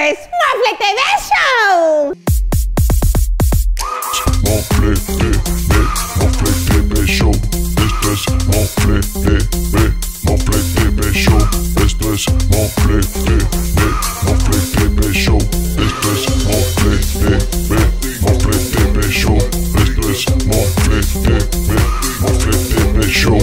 es Mofle TV Show. Mofle TV Show. Esto es Mofle TV. Mofle TV Show. Esto es Mofle TV Show. Esto es Mofle TV. Mofle TV Show. Esto es Mofle TV Show.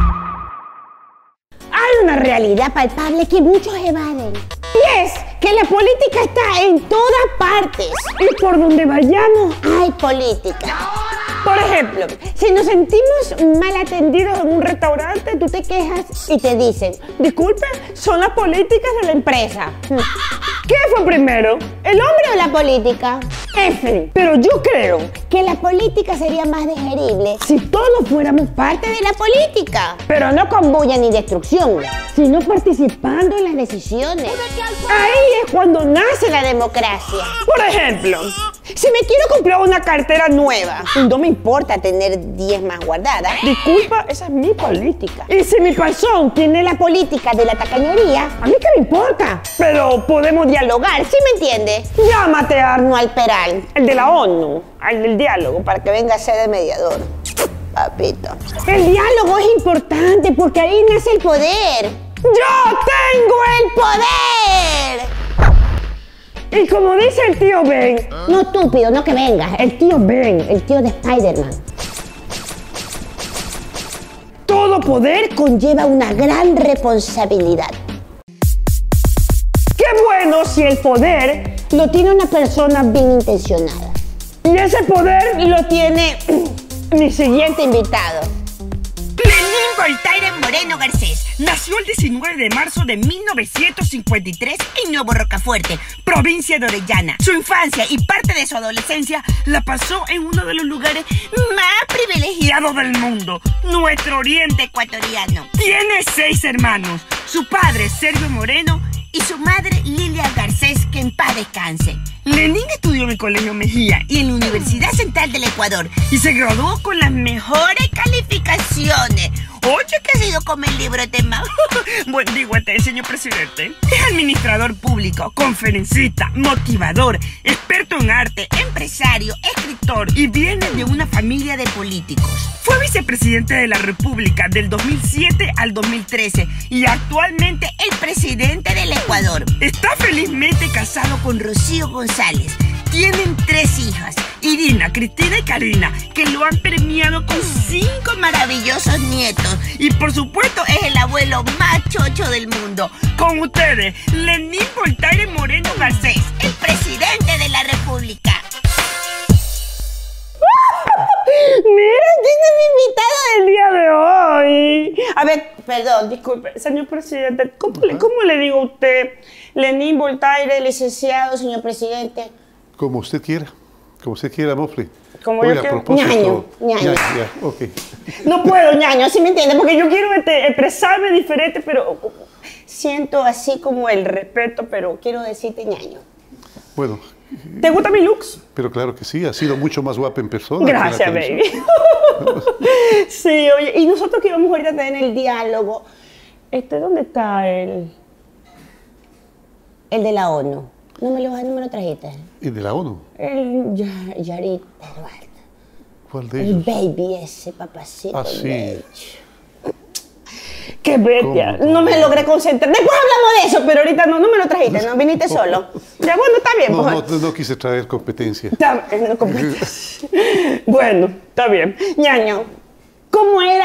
Hay una realidad palpable que muchos evaden. Y es que la política está en todas partes. Y por donde vayamos hay política. Por ejemplo, si nos sentimos mal atendidos en un restaurante, tú te quejas y te dicen: disculpe, son las políticas de la empresa. ¿Qué fue primero? ¿El hombre o la política? F. Pero yo creo que la política sería más digerible si todos fuéramos parte de la política. Pero no con bulla ni destrucción, sino participando en las decisiones. Ahí es cuando nace la democracia. Por ejemplo, si me quiero comprar una cartera nueva, no me importa tener 10 más guardadas. Disculpa, esa es mi política. Y si mi panzón tiene la política de la tacañería, ¿a mí qué me importa? Pero podemos dialogar, ¿sí me entiendes? Llámate a Arno Alperal, el de la ONU, al del diálogo, para que venga a ser el mediador. Papito. El diálogo es importante porque ahí nace el poder. ¡Yo tengo el poder! Y como dice el tío Ben, no estúpido, no que venga, el tío Ben, el tío de Spider-Man. Todo poder conlleva una gran responsabilidad. ¡Qué bueno si el poder lo tiene una persona bien intencionada! Y ese poder lo tiene mi siguiente invitado. Lenín Voltaire Moreno Garcés nació el 19 de marzo de 1953 en Nuevo Rocafuerte, provincia de Orellana. Su infancia y parte de su adolescencia la pasó en uno de los lugares más privilegiados del mundo, nuestro oriente ecuatoriano. Tiene 6 hermanos, su padre Sergio Moreno y su madre Lilia Garcés, que en paz descanse. Lenín estudió en el Colegio Mejía y en la Universidad Central del Ecuador y se graduó con las mejores calificaciones. Oye, ¿qué ha sido con el libro tema? Bueno, digo, señor presidente. Es administrador público, conferencista, motivador, experto en arte, empresario, escritor y viene de una familia de políticos. Fue vicepresidente de la República del 2007 al 2013 y actualmente el presidente del Ecuador. Está felizmente casado con Rocío González. Tienen 3 hijas, Irina, Cristina y Karina, que lo han premiado con 5 maravillosos nietos. Y por supuesto es el abuelo más chocho del mundo. Con ustedes, Lenín Voltaire Moreno Garcés, el presidente de la República. ¡Miren quién es mi invitado del día de hoy! A ver, perdón, disculpe, señor presidente, ¿cómo le digo a usted? Lenín Voltaire, licenciado, señor presidente. Como usted quiera, Mofle. Como oiga, yo quiero. a propósito, Ñaño. Ya, ok. No puedo, ñaño, ¿sí me entiende? Porque yo quiero expresarme diferente, pero siento así como el respeto, pero quiero decirte ñaño. Bueno. ¿Te gusta mi looks? Pero claro que sí, ha sido mucho más guapa en persona. Gracias, baby. Sí, oye, y nosotros que íbamos ahorita a tener el diálogo. ¿Dónde está el de la ONU? No me lo trajiste. ¿El de la ONU? El Yarit Eduardo. ¿Cuál de El ellos? baby ese, papacito. Ah, sí. ¡Qué bestia! No me logré concentrar. Después hablamos de eso, pero ahorita no me lo trajiste, no viniste solo. Ya, bueno, está bien. No quise traer competencia. No competencia. Bueno, está bien. Ñaño, ¿cómo era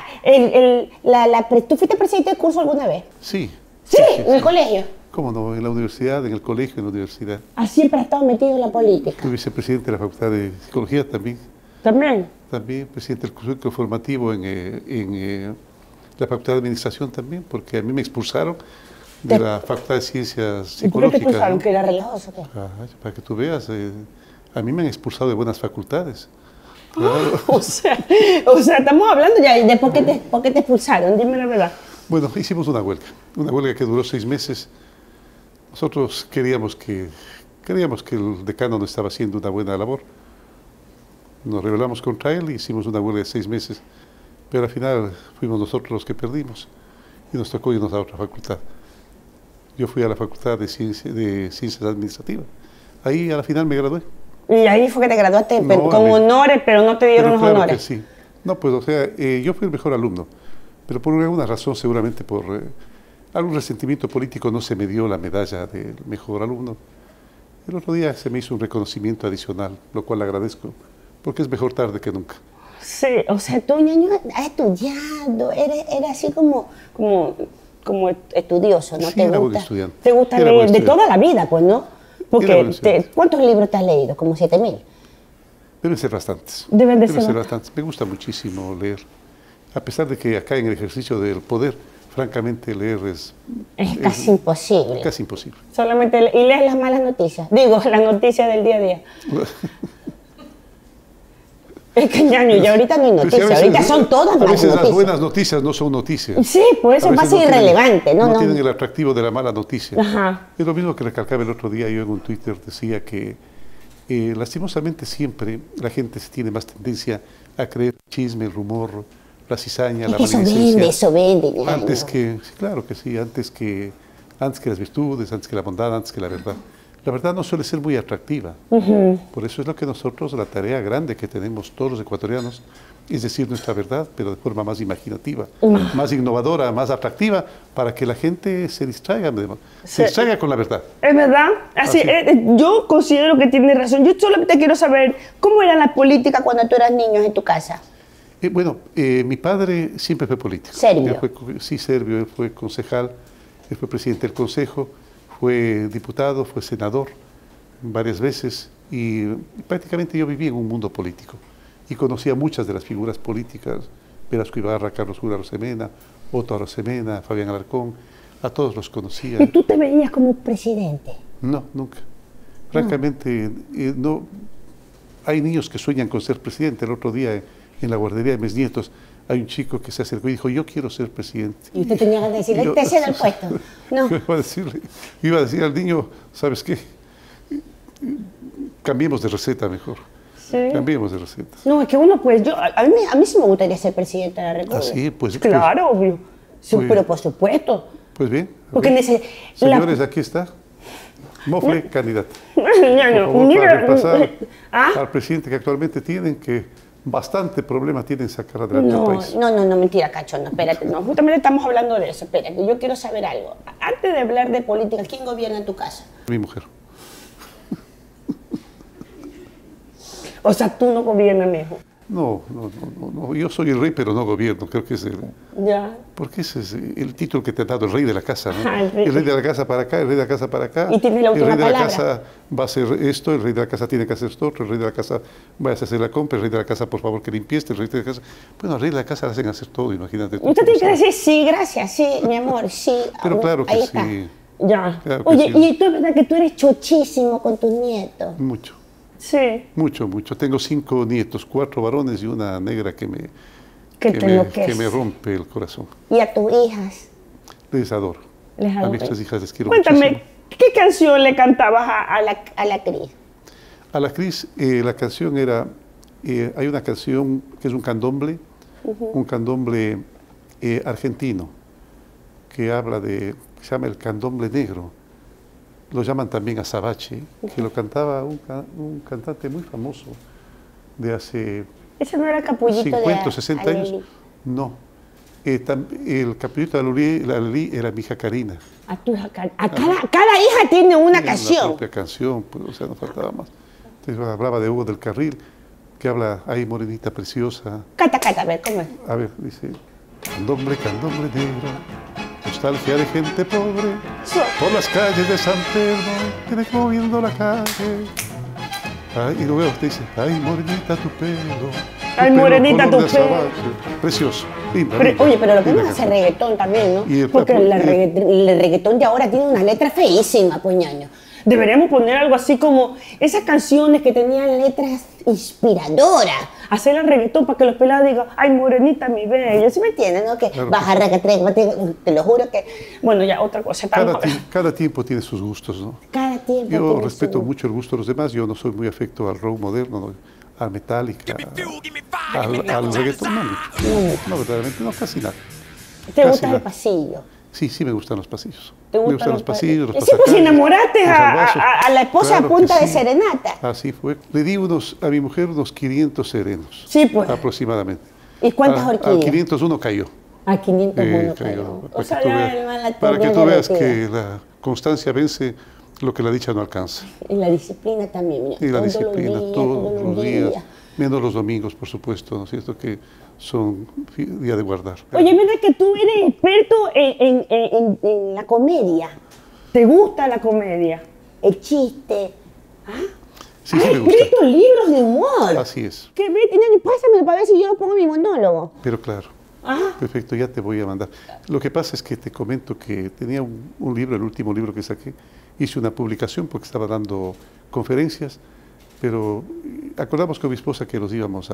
¿tú fuiste presidente del curso alguna vez? Sí. ¿Sí? ¿En el colegio? ¿Cómo no? En la universidad, en el colegio, en la universidad. ¿Ah, siempre has estado metido en la política? Fui vicepresidente de la Facultad de Psicología también. ¿También? También presidente del curso formativo en la Facultad de Administración también, porque a mí me expulsaron de la Facultad de Ciencias Psicológicas. ¿Y por qué te expulsaron? ¿No? ¿Que era relajoso? ¿Qué? Para que tú veas, a mí me han expulsado de buenas facultades. Claro. O sea, estamos hablando ya de por qué te expulsaron, dime la verdad. Bueno, hicimos una huelga que duró 6 meses. Nosotros creíamos que el decano no estaba haciendo una buena labor. Nos rebelamos contra él y hicimos una huelga de 6 meses. Pero al final fuimos nosotros los que perdimos y nos tocó irnos a otra facultad. yo fui a la Facultad de Ciencias Administrativas. Ahí a la final me gradué. Y ahí fue que te graduaste No, con honores, pero no te dieron Pero los claro honores. que sí. No, pues, o sea, yo fui el mejor alumno, pero por alguna razón, seguramente por algún resentimiento político, no se me dio la medalla del mejor alumno. El otro día se me hizo un reconocimiento adicional, lo cual agradezco, porque es mejor tarde que nunca. Sí, o sea, tú, ñaño, has estudiado, eres así como estudioso, ¿no? Sí, era buen estudiante. Te gusta Era leer buen de estudiante. toda la vida, pues, ¿no? Era Porque, buen estudiante. ¿cuántos libros te has leído? Como 7.000. Deben ser bastantes. Deben de ser bastantes. Me gusta muchísimo leer. A pesar de que acá en el ejercicio del poder, francamente, leer es Casi imposible. casi imposible. Solamente y lees las malas noticias. Digo, las noticias del día a día. Es que, ñaño, ya ahorita no hay Pero sí, noticias, ahorita son todas a malas veces las noticias. buenas noticias no son noticias. Sí, pues eso A es veces más no tienen- irrelevante, ¿no? No tienen el atractivo de la mala noticia. Ajá. Es lo mismo que recalcaba el otro día, yo en un Twitter decía que lastimosamente siempre la gente se tiene más tendencia a creer el chisme, el rumor, la cizaña, Es la que maledicencia. eso vende, ñaño. Antes que, sí, claro que sí, antes que las virtudes, antes que la bondad, antes que la verdad. La verdad no suele ser muy atractiva. Por eso es lo que nosotros, la tarea grande que tenemos todos los ecuatorianos, es decir nuestra verdad, pero de forma más imaginativa, más innovadora, más atractiva, para que la gente se distraiga con la verdad. Es verdad. Así, Así. yo considero que tienes razón. Yo solamente quiero saber cómo era la política cuando tú eras niño en tu casa. Bueno, mi padre siempre fue político. ¿Serbio? Sí, serbio. Él fue concejal, él fue presidente del consejo, fue diputado, fue senador varias veces y prácticamente yo viví en un mundo político y conocía muchas de las figuras políticas, Velasco Ibarra, Carlos Jura Arosemena, Otto Arosemena, Fabián Alarcón, a todos los conocía. ¿Y tú te veías como presidente? No, nunca. Francamente, no. Hay niños que sueñan con ser presidente. El otro día en la guardería de mis nietos hay un chico que se acercó y dijo, yo quiero ser presidente. Y usted tenía que decirle, Yo- te cedo el puesto. No. Yo iba a decir al niño, ¿sabes qué? Cambiemos de receta mejor. Sí. Cambiemos de receta. No, es que uno, pues, a mí sí me gustaría ser presidente de la República. Ah, sí, pues, Claro, obvio. Sí, pues- pero por supuesto. Pues bien. a Porque ver. Señores, aquí está. Mofle, candidato. Ñaño, Por favor, mira, para reemplazar ¿ah? al presidente que actualmente tienen, que bastante problema tienen sacar adelante al No, país. no, mentira, cacho, no, espérate, no, justamente estamos hablando de eso, espérate, yo quiero saber algo. Antes de hablar de política, ¿quién gobierna en tu casa? Mi mujer. O sea, tú no gobiernas, mijo. No, yo soy el rey, pero no gobierno. Creo que es Ya. porque ese es el título que te ha dado el rey de la casa, ¿no? Ajá, el rey. El rey de la casa para acá, el rey de la casa para acá. Y tiene la última El rey de la palabra. casa va a hacer esto, el rey de la casa tiene que hacer esto otro, el rey de la casa va a hacer la compra, el rey de la casa, por favor, que limpies, el rey de la casa... Bueno, al rey de la casa le hacen hacer todo, imagínate. tú, Usted tiene que ¿sabes? decir sí, gracias, sí, mi amor, sí. Pero claro que ahí sí. está. Ya. Claro que Oye, sí. y tú es verdad que tú eres chochísimo con tus nietos. Mucho, Sí. mucho. Tengo 5 nietos, 4 varones y una negra que me enloquece. rompe el corazón. Y a tus hijas. Les adoro. Les A mis adoro. 3 hijas les quiero Cuéntame, muchísimo. ¿qué canción le cantabas a la Cris? A la Cris, la canción era, hay una canción que es un candomble argentino, que habla se llama el candomble negro. Lo llaman también azabache, que lo cantaba un cantante muy famoso de hace Ese no era Capullito 50 o de 60 años. Alelí. No. El Capullito de Alelí era mi hija Karina. A cada hija tiene una Tenía canción. propia canción, pues, o sea, no faltaba más. Entonces hablaba de Hugo del Carril, que habla, ay, morenita preciosa. Cata, a ver, ¿cómo es? A ver, dice, candomble negro, nostalgia de gente pobre, por las calles de San Pedro, tienes moviendo la calle. Ay, y luego te dice, ay, morenita tu pelo. Ay, pelo morenita color tu de pelo. azabache". Precioso. Linda, Pero, linda, oye, pero lo que linda no hace canción. reggaetón también, ¿no? Y el Porque papo- el reggaetón de ahora tiene una letra feísima, pues, ñaño. Deberíamos poner algo así como esas canciones que tenían letras inspiradoras. Hacer el reggaetón para que los pelados digan, ay, morenita, mi bella. ¿Sí me entienden, no? Que Claro. baja reggaetón, te lo juro que... Bueno, ya, otra cosa. Cada tiempo tiene sus gustos, ¿no? Cada tiempo Yo tiene respeto su- mucho el gusto de los demás, yo no soy muy afecto al rock moderno, ¿no? Al Metallica, al reggaetón, no, verdaderamente no, casi nada. ¿Te casi gusta el nada. pasillo? Sí, sí me gustan los pasillos. ¿Te Me gustan gustan los pasillos, los Sí, pues si pasacalles, enamoraste los albazos. a la esposa Claro a punta que de sí. serenata. Así fue. Le di a mi mujer unos 500 serenos. Sí, pues. Aproximadamente. ¿Y cuántas Al orquídeas? 501 cayó. A 501 Cayó. cayó. O Para sea, que tú ya veas, el mal la para que tenía tú veas derretida. que la constancia vence lo que la dicha no alcanza. Y la disciplina también, mira. Y la todos disciplina los días, todos los días, días. menos los domingos, por supuesto, ¿no es cierto? Que son día de guardar. Oye, mira que tú eres experto en la comedia. ¿Te gusta la comedia? El chiste. ¿Ah? Sí, Has sí me gusta. escrito libros de humor. Así es. ¿Qué ves? Pásamelo para ver si yo lo pongo en mi monólogo. Pero claro. Ah, Perfecto, ya te voy a mandar. Lo que pasa es que te comento que tenía un libro, el último libro que saqué, hice una publicación porque estaba dando conferencias, pero acordamos con mi esposa que los íbamos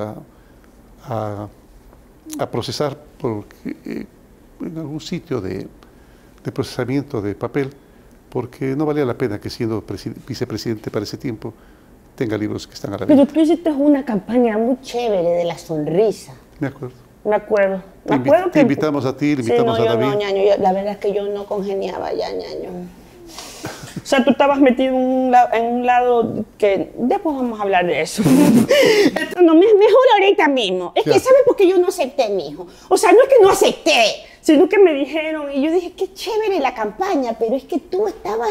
a procesar porque, en algún sitio de procesamiento de papel, porque no valía la pena que siendo vicepresidente para ese tiempo tenga libros que están a la pero venta. tú hiciste una campaña muy chévere de la sonrisa. Me acuerdo. Me acuerdo. Te invitamos a ti, le invitamos sí, no, a David. No, ñaño, la verdad es que yo no congeniaba ya, ñaño. O sea, tú estabas metido en un lado que... Después vamos a hablar de eso. No, mejor ahorita mismo. Es que, Ya. ¿sabes por qué yo no acepté, mijo? O sea, no es que no acepté, sino que me dijeron, y yo dije, qué chévere la campaña, pero es que tú estabas...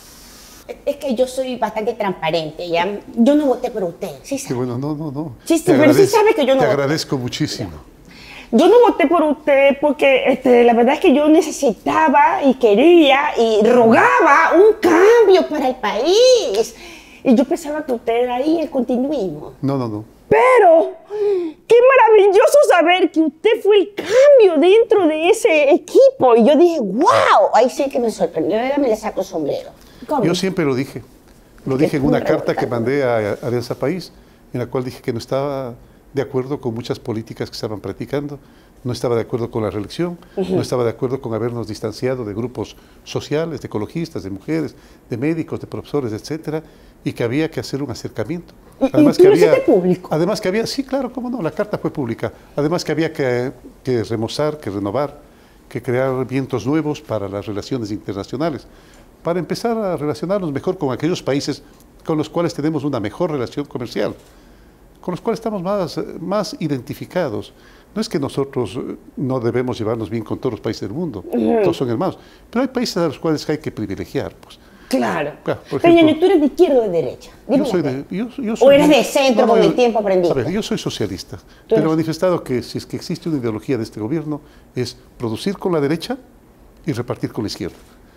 Es que yo soy bastante transparente, ¿ya? Yo no voté por usted, ¿sí Qué sabe? bueno, no. Sí, pero sí sabe que yo no Te voté. agradezco muchísimo. Yo no voté por usted porque la verdad es que yo necesitaba y quería y rogaba un cambio para el país. Y yo pensaba que usted era ahí el continuismo. No. Pero, qué maravilloso saber que usted fue el cambio dentro de ese equipo. Y yo dije, wow, ahí sí que me sorprendió. Ahora me le saco el sombrero. ¿Cómo? Yo siempre lo dije. Lo Que dije en fue una un carta que revoltado. mandé a Alianza País, en la cual dije que no estaba de acuerdo con muchas políticas que estaban practicando, no estaba de acuerdo con la reelección, no estaba de acuerdo con habernos distanciado de grupos sociales, de ecologistas, de mujeres, de médicos, de profesores, etcétera, y que había que hacer un acercamiento. ¿Y tú lo hiciste público? Además que había, sí, claro, cómo no, la carta fue pública. Además que había que remozar, que renovar, que crear vientos nuevos para las relaciones internacionales, para empezar a relacionarnos mejor con aquellos países con los cuales tenemos una mejor relación comercial, con los cuales estamos más identificados. No es que nosotros no debemos llevarnos bien con todos los países del mundo, todos son hermanos, pero hay países a los cuales hay que privilegiar. Pues. Claro. Claro, por Pero, ejemplo, ñaño, ¿tú eres de izquierda o de derecha? Yo Dímelo. soy ¿O eres de centro con el tiempo aprendiste? A ver, yo soy socialista, Tú pero he eres- manifestado que si es que existe una ideología de este gobierno es producir con la derecha y repartir con la izquierda.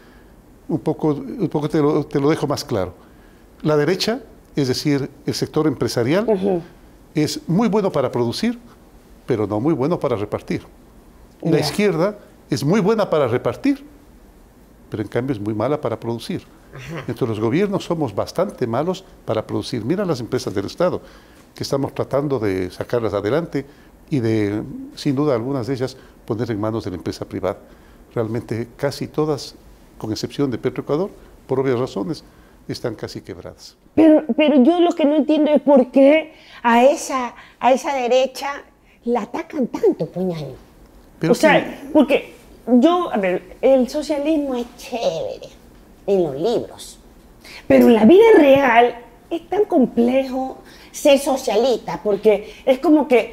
Un poco te lo dejo más claro. La derecha, es decir, el sector empresarial, es muy bueno para producir, pero no muy bueno para repartir. Y la Ya. izquierda es muy buena para repartir, pero en cambio es muy mala para producir. Entonces los gobiernos somos bastante malos para producir. Mira las empresas del Estado, que estamos tratando de sacarlas adelante y de, sin duda, algunas de ellas poner en manos de la empresa privada. Realmente casi todas, con excepción de Petroecuador, por obvias razones, están casi quebradas. Pero yo lo que no entiendo es por qué a esa derecha la atacan tanto, puñaño. Pero O sea, porque a ver, el socialismo es chévere en los libros, pero en la vida real es tan complejo ser socialista, porque es como que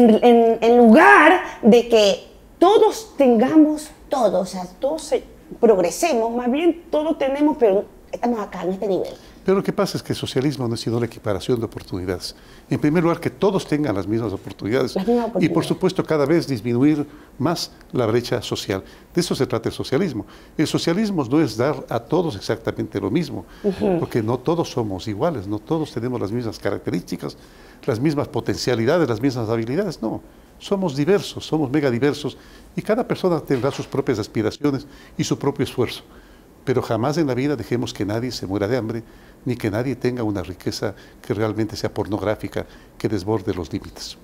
en lugar de que todos tengamos todo, o sea, todos progresemos, más bien todos tenemos, pero estamos acá, en este nivel. Pero lo que pasa es que el socialismo no es sino la equiparación de oportunidades. En primer lugar, que todos tengan las mismas oportunidades. Las mismas Y por oportunidades. supuesto, cada vez disminuir más la brecha social. De eso se trata el socialismo. El socialismo no es dar a todos exactamente lo mismo, porque no todos somos iguales, no todos tenemos las mismas características, las mismas potencialidades, las mismas habilidades, no. Somos diversos, somos mega diversos, y cada persona tendrá sus propias aspiraciones y su propio esfuerzo. Pero jamás en la vida dejemos que nadie se muera de hambre, ni que nadie tenga una riqueza que realmente sea pornográfica, que desborde los límites.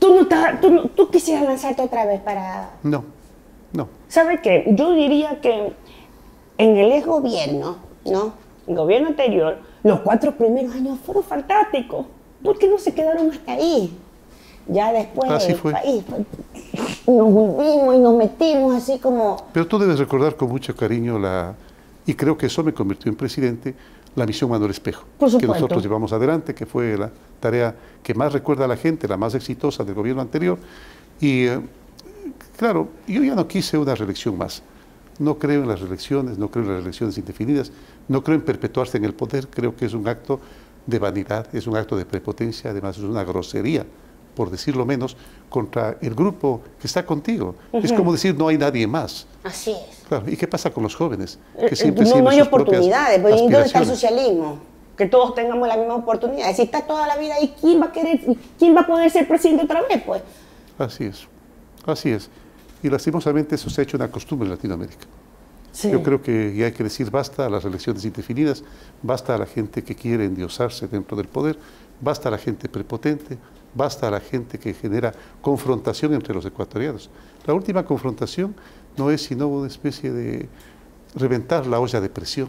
Tú quisieras lanzarte otra vez para... No. ¿Sabe qué? Yo diría que en el ex gobierno, ¿no? El gobierno anterior, los 4 primeros años fueron fantásticos. ¿Por qué no se quedaron hasta ahí? Ya después Así el fue. país nos hundimos y nos metimos así como... Pero tú debes recordar con mucho cariño y creo que eso me convirtió en presidente, la misión Manuel Espejo, Por que supuesto. nosotros llevamos adelante, que fue la tarea que más recuerda a la gente, la más exitosa del gobierno anterior. Y claro, yo ya no quise una reelección más. No creo en las reelecciones, no creo en las reelecciones indefinidas, no creo en perpetuarse en el poder, creo que es un acto de vanidad, es un acto de prepotencia, además es una grosería, por decirlo menos, contra el grupo que está contigo. Es como decir, no hay nadie más. Así es. Claro, ¿y qué pasa con los jóvenes? Que No hay sus propias oportunidades. Pues, ¿y dónde está el aspiraciones? socialismo? Que todos tengamos la misma oportunidad. Si está toda la vida ahí, ¿quién va a querer, quién va a poder ser presidente otra vez? Pues Así es, así es. Y lastimosamente eso se ha hecho una costumbre en Latinoamérica. sí. Yo creo que ya hay que decir basta a las elecciones indefinidas, basta a la gente que quiere endiosarse dentro del poder, basta a la gente prepotente, basta a la gente que genera confrontación entre los ecuatorianos. La última confrontación no es sino una especie de reventar la olla de presión,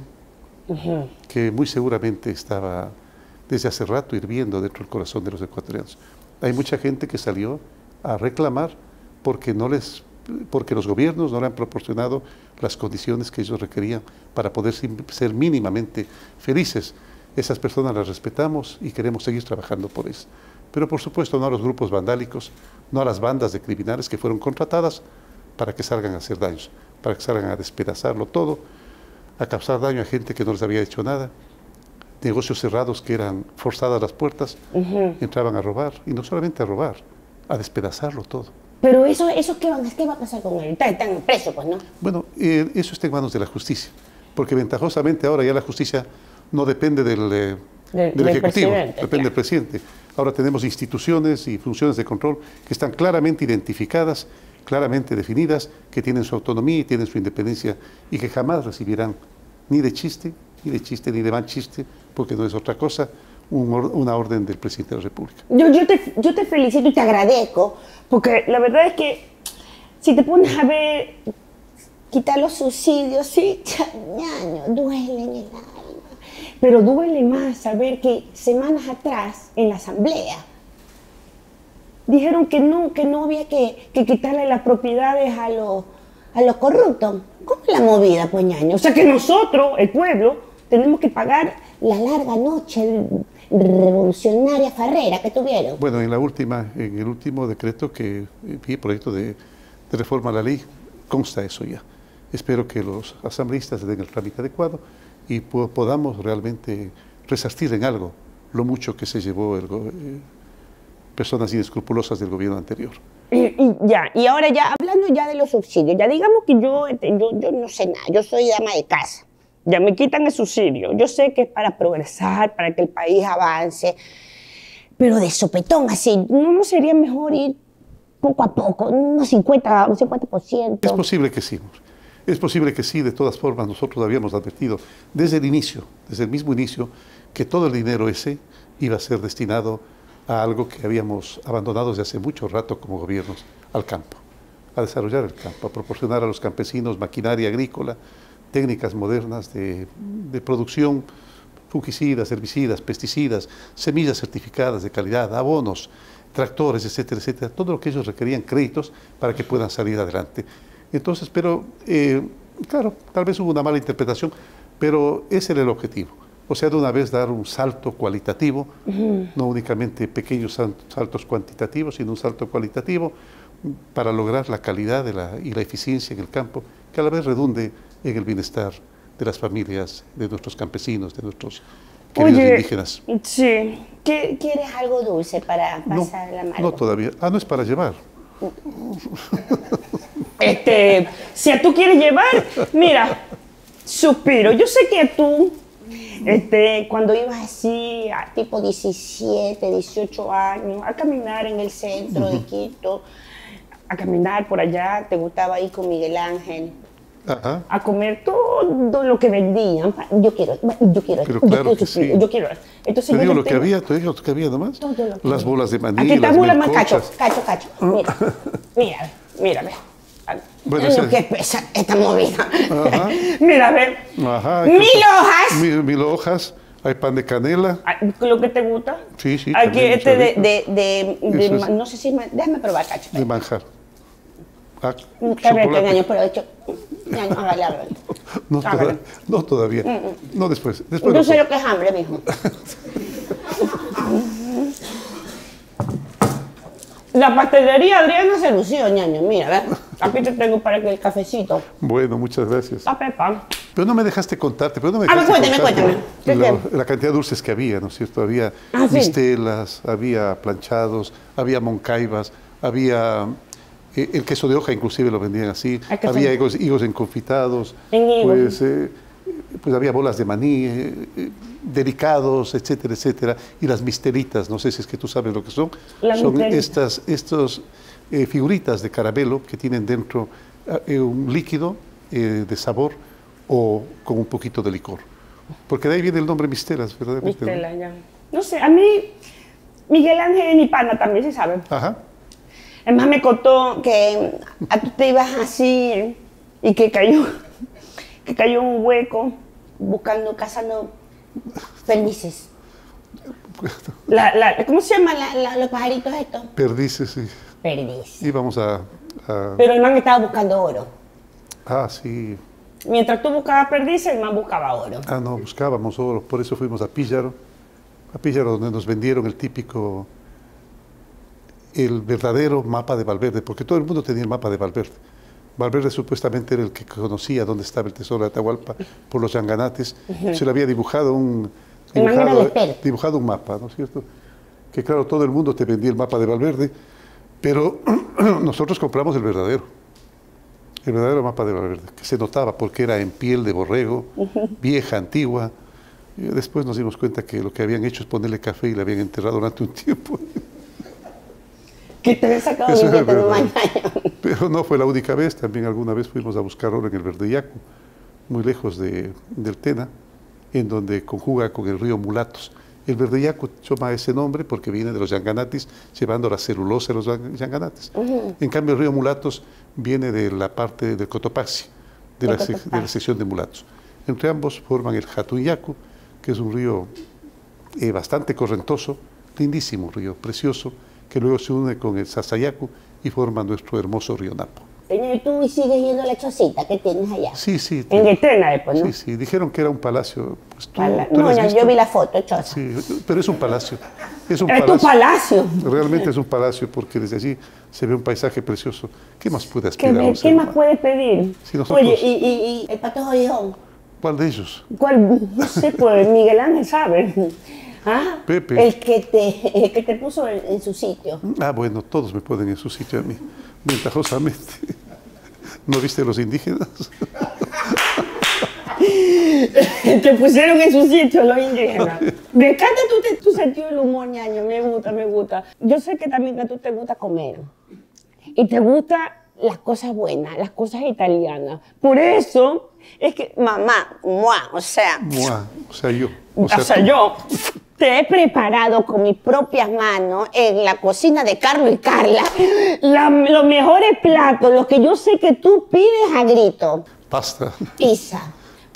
que muy seguramente estaba desde hace rato hirviendo dentro del corazón de los ecuatorianos. Hay mucha gente que salió a reclamar porque los gobiernos no le han proporcionado las condiciones que ellos requerían para poder ser mínimamente felices. Esas personas las respetamos y queremos seguir trabajando por eso. Pero por supuesto no a los grupos vandálicos, no a las bandas de criminales que fueron contratadas para que salgan a hacer daños, para que salgan a despedazarlo todo, a causar daño a gente que no les había hecho nada, negocios cerrados que eran forzadas las puertas, entraban a robar, y no solamente a robar, a despedazarlo todo. Pero eso ¿qué va a pasar con él? Están presos, pues, ¿no? Bueno, eso está en manos de la justicia, porque ventajosamente ahora ya la justicia no depende del Ejecutivo, depende del presidente. Ahora tenemos instituciones y funciones de control que están claramente identificadas, claramente definidas, que tienen su autonomía y tienen su independencia y que jamás recibirán ni de chiste, ni de mal chiste, porque no es otra cosa, una orden del presidente de la República. Yo te felicito y te agradezco, porque la verdad es que si te pones a ver, quitar los subsidios, sí, ñaño, duele en el alma. Pero duele más saber que semanas atrás, en la asamblea, dijeron que no había que quitarle las propiedades a los corruptos. ¿Cómo es la movida, pues, ñaño? O sea que nosotros, el pueblo, tenemos que pagar la larga noche revolucionaria farrera que tuvieron. Bueno, en el último decreto que vi, proyecto de reforma a la ley, consta eso ya. Espero que los asambleístas den el trámite adecuado y podamos realmente resarcir en algo lo mucho que se llevó personas inescrupulosas del gobierno anterior. Y ahora ya, hablando ya de los subsidios, ya digamos que yo no sé nada, yo soy ama de casa, ya me quitan el subsidio, yo sé que es para progresar, para que el país avance, pero de sopetón así, ¿no sería mejor ir poco a poco, un 50%? Es posible que sí. Es posible que sí, de todas formas nosotros habíamos advertido desde el mismo inicio, que todo el dinero ese iba a ser destinado a algo que habíamos abandonado desde hace mucho rato como gobiernos, al campo, a desarrollar el campo, a proporcionar a los campesinos maquinaria agrícola, técnicas modernas de producción, fungicidas, herbicidas, pesticidas, semillas certificadas de calidad, abonos, tractores, etcétera, etcétera, todo lo que ellos requerían, créditos para que puedan salir adelante. Entonces, pero, claro, tal vez hubo una mala interpretación, pero ese era el objetivo. O sea, de una vez dar un salto cualitativo, no únicamente pequeños saltos cuantitativos, sino un salto cualitativo para lograr la calidad y la eficiencia en el campo, que a la vez redunde en el bienestar de las familias, de nuestros campesinos, de nuestros queridos indígenas. Sí. ¿Quieres algo dulce para pasar la mano? No todavía. Ah, no es para llevar. Si tú quieres llevar, mira, suspiro. Yo sé que tú, cuando ibas así, a tipo 17, 18 años, a caminar en el centro de Quito, a caminar por allá, te gustaba ir con Miguel Ángel, Ajá. a comer todo lo que vendían. Yo quiero. Pero claro que sí. Yo quiero. Entonces, te digo lo que había, nomás. Todo lo que las bolas de maní, aquí está las bolas de melcochas. Cacho. Mira, ve. Bueno, Es lo que pesa esta movida. Ajá. Mira, ve. Ajá. 1000 hojas. 1000 hojas. Hay pan de canela. ¿Lo que te gusta? Sí. Aquí también, muchas ricas. no sé si, déjame probar, Cacho. De manjar. Ah, Está bien, ñaño, pero de hecho, ñaño, hágale. No, Hágale. no todavía. No, después. Después Yo lo sé como. lo que es hambre, mijo. La pastelería Adriana se lució, ñaño. Mira, ¿ves? Aquí te tengo para que el cafecito. Bueno, muchas gracias. La pepa. Pero no me dejaste contarte, pero no me Ah, dejaste cuéntame, contarte cuéntame. la cantidad de dulces que había, ¿no es cierto? Había Ah, sí. mistelas, había planchados, había moncaibas, había el queso de hoja, inclusive lo vendían así, Ah, queso. había higos enconfitados, En higos. pues había bolas de maní, delicados, etcétera, etcétera, y las misteritas, no sé si es que tú sabes lo que son, La son misterita. estos figuritas de caramelo que tienen dentro un líquido de sabor o con un poquito de licor. Porque de ahí viene el nombre mistelas, ¿verdad? Mistela, ya. No sé, a mí, Miguel Ángel, mi pana, también se sabe. Ajá. Además me contó que a tú te ibas así y que cayó un hueco cazando perdices. ¿Cómo se llaman los pajaritos estos? Perdices, sí. Perdices. Íbamos a... Pero el man estaba buscando oro. Ah, sí. Mientras tú buscabas perdices, el man buscaba oro. Ah, no, buscábamos oro, por eso fuimos a Píllaro, donde nos vendieron el típico, el verdadero mapa de Valverde, porque todo el mundo tenía el mapa de Valverde. Valverde supuestamente era el que conocía dónde estaba el tesoro de Atahualpa por los yanganates. Se le había dibujado El man era el experto. dibujado un mapa, ¿no es cierto? Que claro, todo el mundo te vendía el mapa de Valverde, pero nosotros compramos el verdadero mapa de Valverde, que se notaba porque era en piel de borrego, vieja, antigua. Y después nos dimos cuenta que lo que habían hecho es ponerle café y la habían enterrado durante un tiempo. Que te había sacado Eso era billete de un verdad. año. Pero no fue la única vez, también alguna vez fuimos a buscar oro en el Verdeyacu, muy lejos del Tena, en donde conjuga con el río Mulatos. El Verdeyacu toma ese nombre porque viene de los yanganates, llevando la celulosa de los yanganates. En cambio, el río Mulatos viene de la parte del Cotopaxi, de la sección de Mulatos. Entre ambos forman el Jatuyacu, que es un río bastante correntoso, lindísimo río, precioso, que luego se une con el Sasayacu y forma nuestro hermoso río Napo. Y tú sigues yendo a la chocita que tienes allá. Sí, sí. En Etena después, ¿no? Sí, sí, dijeron que era un palacio. Pues tú No, lo has ya, visto. yo vi la foto, choza. Sí, pero es un palacio. Es un Es tu palacio. Realmente es un palacio porque desde allí se ve un paisaje precioso. ¿Qué más puede ¿Qué, aspirar un ser ¿qué más humano? puedes pedir? Si nosotros- Oye, y el pato jodijón. ¿Cuál de ellos? ¿Cuál? No sé, pues Miguel Ángel sabe. ¿Ah? Pepe. El que te puso en su sitio. Ah, bueno, todos me ponen en su sitio a mí, ventajosamente. ¿No viste los indígenas? Te pusieron en su sitio los indígenas. Me encanta tu sentido del humor, ñaño. Me gusta, me gusta. Yo sé que también a tú te gusta comer. Y te gustan las cosas buenas, las cosas italianas. Por eso es que, mamá, o sea, O sea, yo. O sea, yo te he preparado con mis propias manos en la cocina de Carlos y Carla los mejores platos, los que yo sé que tú pides a grito. Pasta. Pizza.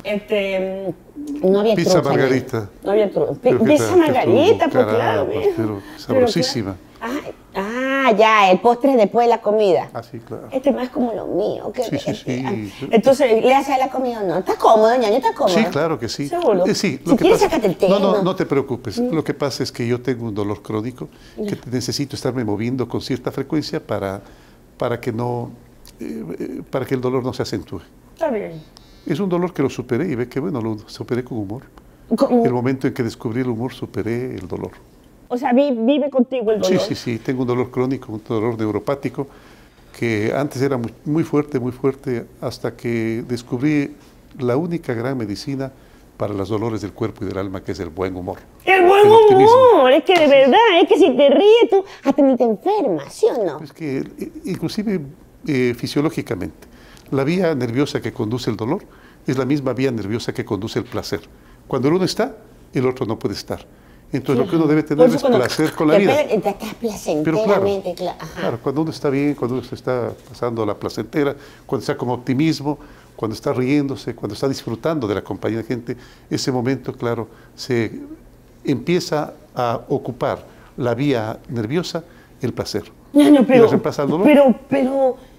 No había Pizza trucha, margarita. No había trucha. Pero ¿qué Pizza tal? ¿Qué margarita, tuvo? pues claro. Caramba, mijo. pero sabrosísima. Ya, el postre después de la comida. Ah, sí, claro. Este más como lo mío. Sí, sí, sí. Entonces, ¿le haces la comida o no? ¿Estás cómodo, ñaño? ¿Estás cómodo? Sí, claro que sí. ¿Seguro? Sí, Si quieres, sácate el té. No te preocupes. Lo que pasa es que yo tengo un dolor crónico que necesito estarme moviendo con cierta frecuencia para que el dolor no se acentúe. Está bien. Es un dolor que lo superé y ve que bueno, lo superé con humor. El momento en que descubrí el humor, superé el dolor. O sea, vive contigo el dolor. Sí, tengo un dolor crónico, un dolor neuropático, que antes era muy fuerte, hasta que descubrí la única gran medicina para los dolores del cuerpo y del alma, que es el buen humor. El buen optimismo. humor, es que de verdad, es que si te ríes tú, hasta ni te enfermas, ¿sí o no? Es que inclusive fisiológicamente, la vía nerviosa que conduce el dolor es la misma vía nerviosa que conduce el placer. Cuando el uno está, el otro no puede estar. Entonces lo que uno debe tener es placer con la vida. Te estás Pero placenteramente, claro, cuando uno está bien, cuando uno se está pasando la placentera, cuando está con optimismo, cuando está riéndose, cuando está disfrutando de la compañía de gente, ese momento, claro, se empieza a ocupar la vía nerviosa, el placer. No, Y la reemplaza el dolor. pero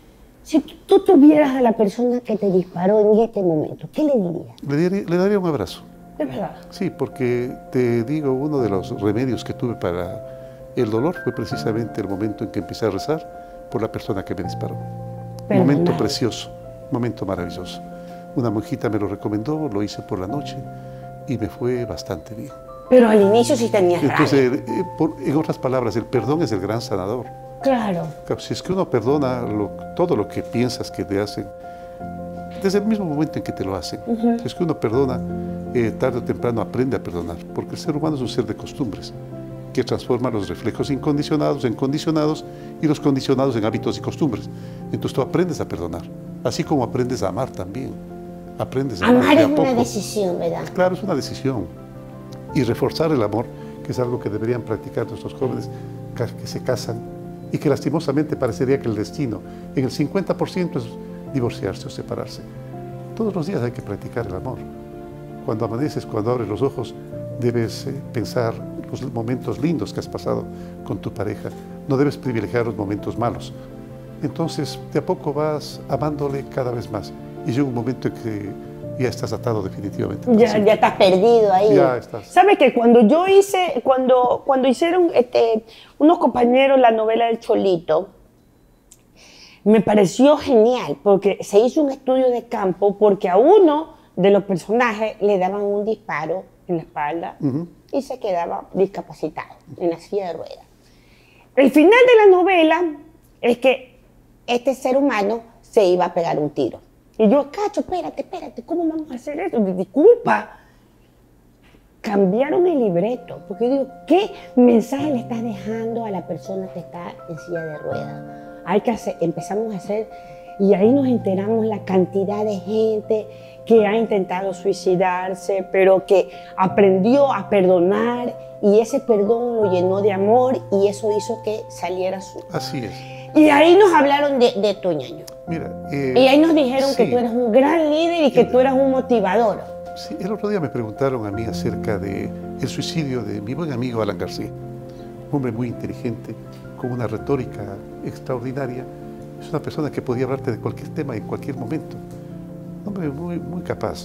Si tú tuvieras a la persona que te disparó en este momento, ¿qué le dirías? Le daría un abrazo. ¿De verdad? Sí, porque te digo, uno de los remedios que tuve para el dolor fue precisamente el momento en que empecé a rezar por la persona que me disparó. Un momento precioso, un momento maravilloso. Una monjita me lo recomendó, lo hice por la noche y me fue bastante bien. Pero al inicio sí tenías rabia. Entonces, en otras palabras, el perdón es el gran sanador. Claro. Si es que uno perdona todo lo que piensas que te hacen, desde el mismo momento en que te lo hacen, si es que uno perdona, tarde o temprano aprende a perdonar, porque el ser humano es un ser de costumbres, que transforma los reflejos incondicionados en condicionados y los condicionados en hábitos y costumbres. Entonces tú aprendes a perdonar, así como aprendes a amar también. Aprendes a amar es una decisión, ¿verdad? Claro, es una decisión. Y reforzar el amor, que es algo que deberían practicar nuestros jóvenes que se casan y que lastimosamente parecería que el destino en el 50% es divorciarse o separarse. Todos los días hay que practicar el amor. Cuando amaneces, cuando abres los ojos, debes pensar los momentos lindos que has pasado con tu pareja. No debes privilegiar los momentos malos. Entonces, de a poco vas amándole cada vez más. Y llega un momento en que ya estás atado definitivamente. Ya estás perdido ahí. Ya estás. ¿Sabes qué? Cuando hicieron unos compañeros la novela del Cholito, me pareció genial, porque se hizo un estudio de campo, porque a uno de los personajes le daban un disparo en la espalda y se quedaba discapacitado en la silla de ruedas. El final de la novela es que este ser humano se iba a pegar un tiro. Y yo, Cacho, espérate, ¿cómo vamos a hacer eso? Disculpa. Cambiaron el libreto, porque yo digo, ¿qué mensaje le estás dejando a la persona que está en silla de ruedas? Empezamos a hacer, y ahí nos enteramos la cantidad de gente que ha intentado suicidarse, pero que aprendió a perdonar, y ese perdón lo llenó de amor, y eso hizo que saliera su... Así es. Y ahí nos hablaron de Toñaño. Mira, y ahí nos dijeron que tú eras un gran líder y que tú eras un motivador. Sí, el otro día me preguntaron a mí acerca del suicidio de mi buen amigo Alan García, un hombre muy inteligente, con una retórica extraordinaria. Es una persona que podía hablarte de cualquier tema en cualquier momento. Un hombre muy, muy capaz.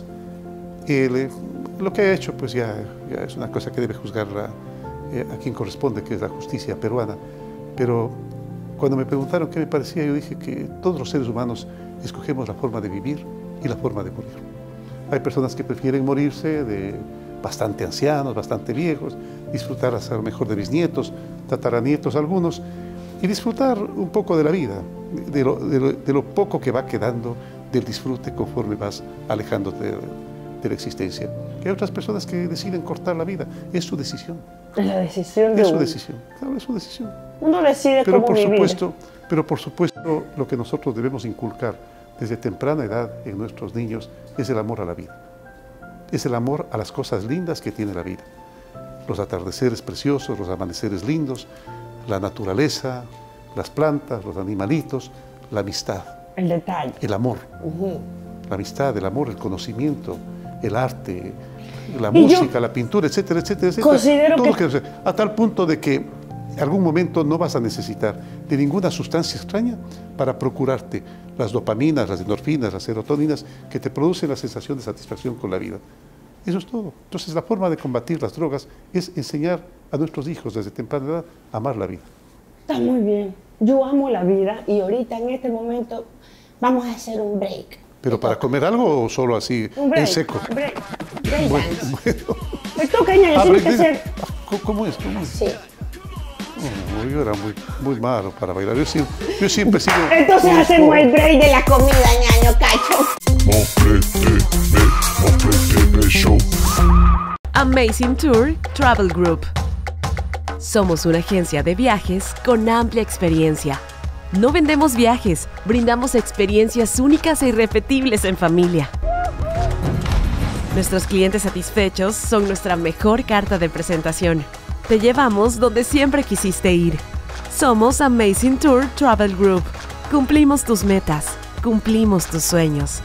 Lo que ha hecho, pues ya es una cosa que debe juzgar a quien corresponde, que es la justicia peruana. Pero cuando me preguntaron qué me parecía, yo dije que todos los seres humanos escogemos la forma de vivir y la forma de morir. Hay personas que prefieren morirse de bastante ancianos, bastante viejos, disfrutar a lo mejor de bisnietos, tataranietos algunos, y disfrutar un poco de la vida, de lo poco que va quedando del disfrute conforme vas alejándote de la existencia. Que hay otras personas que deciden cortar la vida, es su decisión. Es la decisión de uno. Es uno. su decisión, claro, es su decisión. Uno decide cómo vivir. Pero por supuesto, lo que nosotros debemos inculcar desde temprana edad en nuestros niños es el amor a la vida. Es el amor a las cosas lindas que tiene la vida. Los atardeceres preciosos, los amaneceres lindos, la naturaleza, las plantas, los animalitos, la amistad. El detalle. El amor. La amistad, el amor, el conocimiento, el arte, la música, la pintura, etcétera, etcétera, etcétera. Considero a tal punto de que en algún momento no vas a necesitar de ninguna sustancia extraña para procurarte las dopaminas, las endorfinas, las serotoninas que te producen la sensación de satisfacción con la vida. Eso es todo. Entonces la forma de combatir las drogas es enseñar a nuestros hijos desde temprana edad a amar la vida. Está muy bien. Yo amo la vida y ahorita en este momento vamos a hacer un break. ¿Pero para comer algo o solo así, en seco? Break dance. Me toca, ñaño, tienes que hacer... ¿Cómo es? Sí. Yo era muy malo para bailar. Yo siempre sigo... Entonces hacemos el break de la comida, ñaño, Cacho. Amazing Tour Travel Group. Somos una agencia de viajes con amplia experiencia. No vendemos viajes, brindamos experiencias únicas e irrepetibles en familia. Nuestros clientes satisfechos son nuestra mejor carta de presentación. Te llevamos donde siempre quisiste ir. Somos Amazing Tour Travel Group. Cumplimos tus metas, cumplimos tus sueños.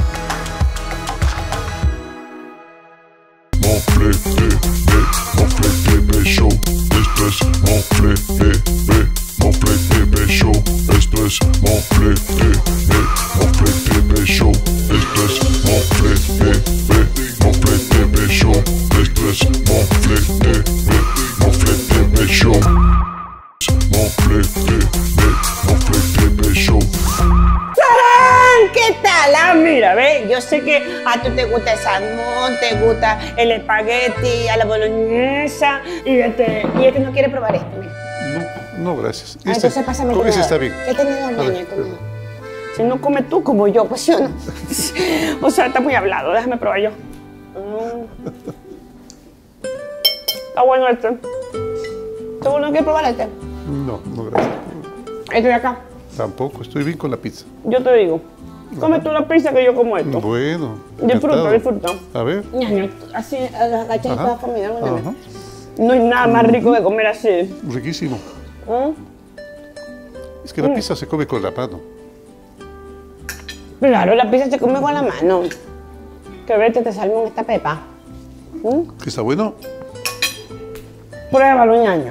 Esto es Mofle TV Show. Esto es Mofle TV. TV Show. Mofle TV Show. ¡Tarán! ¿Qué tal? Ah, mira, ve, yo sé que a tú te gusta el salmón, te gusta el espagueti, a la boloñesa, y este no quiere probar este, mira. No, gracias. Entonces pásame el con ese tenedor. está bien. El tenedor, A ver, niña, como... Si no comes tú como yo, pues yo no. O sea, está muy hablado, déjame probar yo. Está bueno este. ¿Tú no quieres probar este? No, gracias. Este de acá. Tampoco, estoy bien con la pizza. Yo te digo. Come tú la pizza que yo como esto. Bueno. Disfruta, encantado. disfruta. A ver. Ñaño, así agachas Ajá. toda comida. ¿No? Ajá. No hay nada más rico que comer así. Riquísimo. ¿Mm? Es que la pizza se come con la mano. Claro, la pizza se come con la mano. Que vete, te salmón esta pepa. ¿Mm? ¿Está bueno? Pruébalo, ñaño.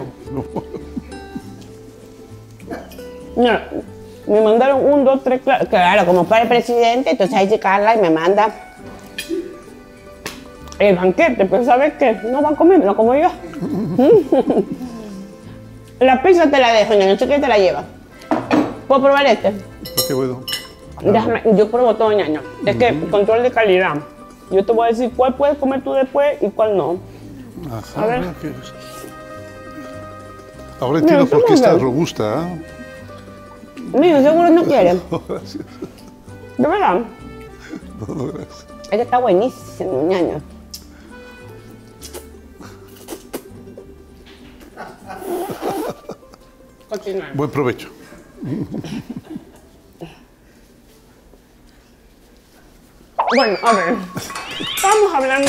No, me mandaron 1, 2, 3, claro, como para el presidente, entonces ahí sí Carla y me manda el banquete, pero ¿sabes qué? No va a comer, me lo como yo. La pizza te la dejo, ñaño, si quieres te la lleva. ¿Puedo probar este? Qué bueno. Déjame, yo pruebo todo, ñaño. Es que control de calidad. Yo te voy a decir cuál puedes comer tú después y cuál no. Ajá. A ver. Ahora entiendo Mira, por qué ¿cómo está ves? robusta. ¿Ah? Mío, seguro no quiere. Gracias. ¿De verdad? No, gracias. Este está buenísimo, ñaño. Continuamos. Buen provecho. Bueno, a ver. Estamos hablando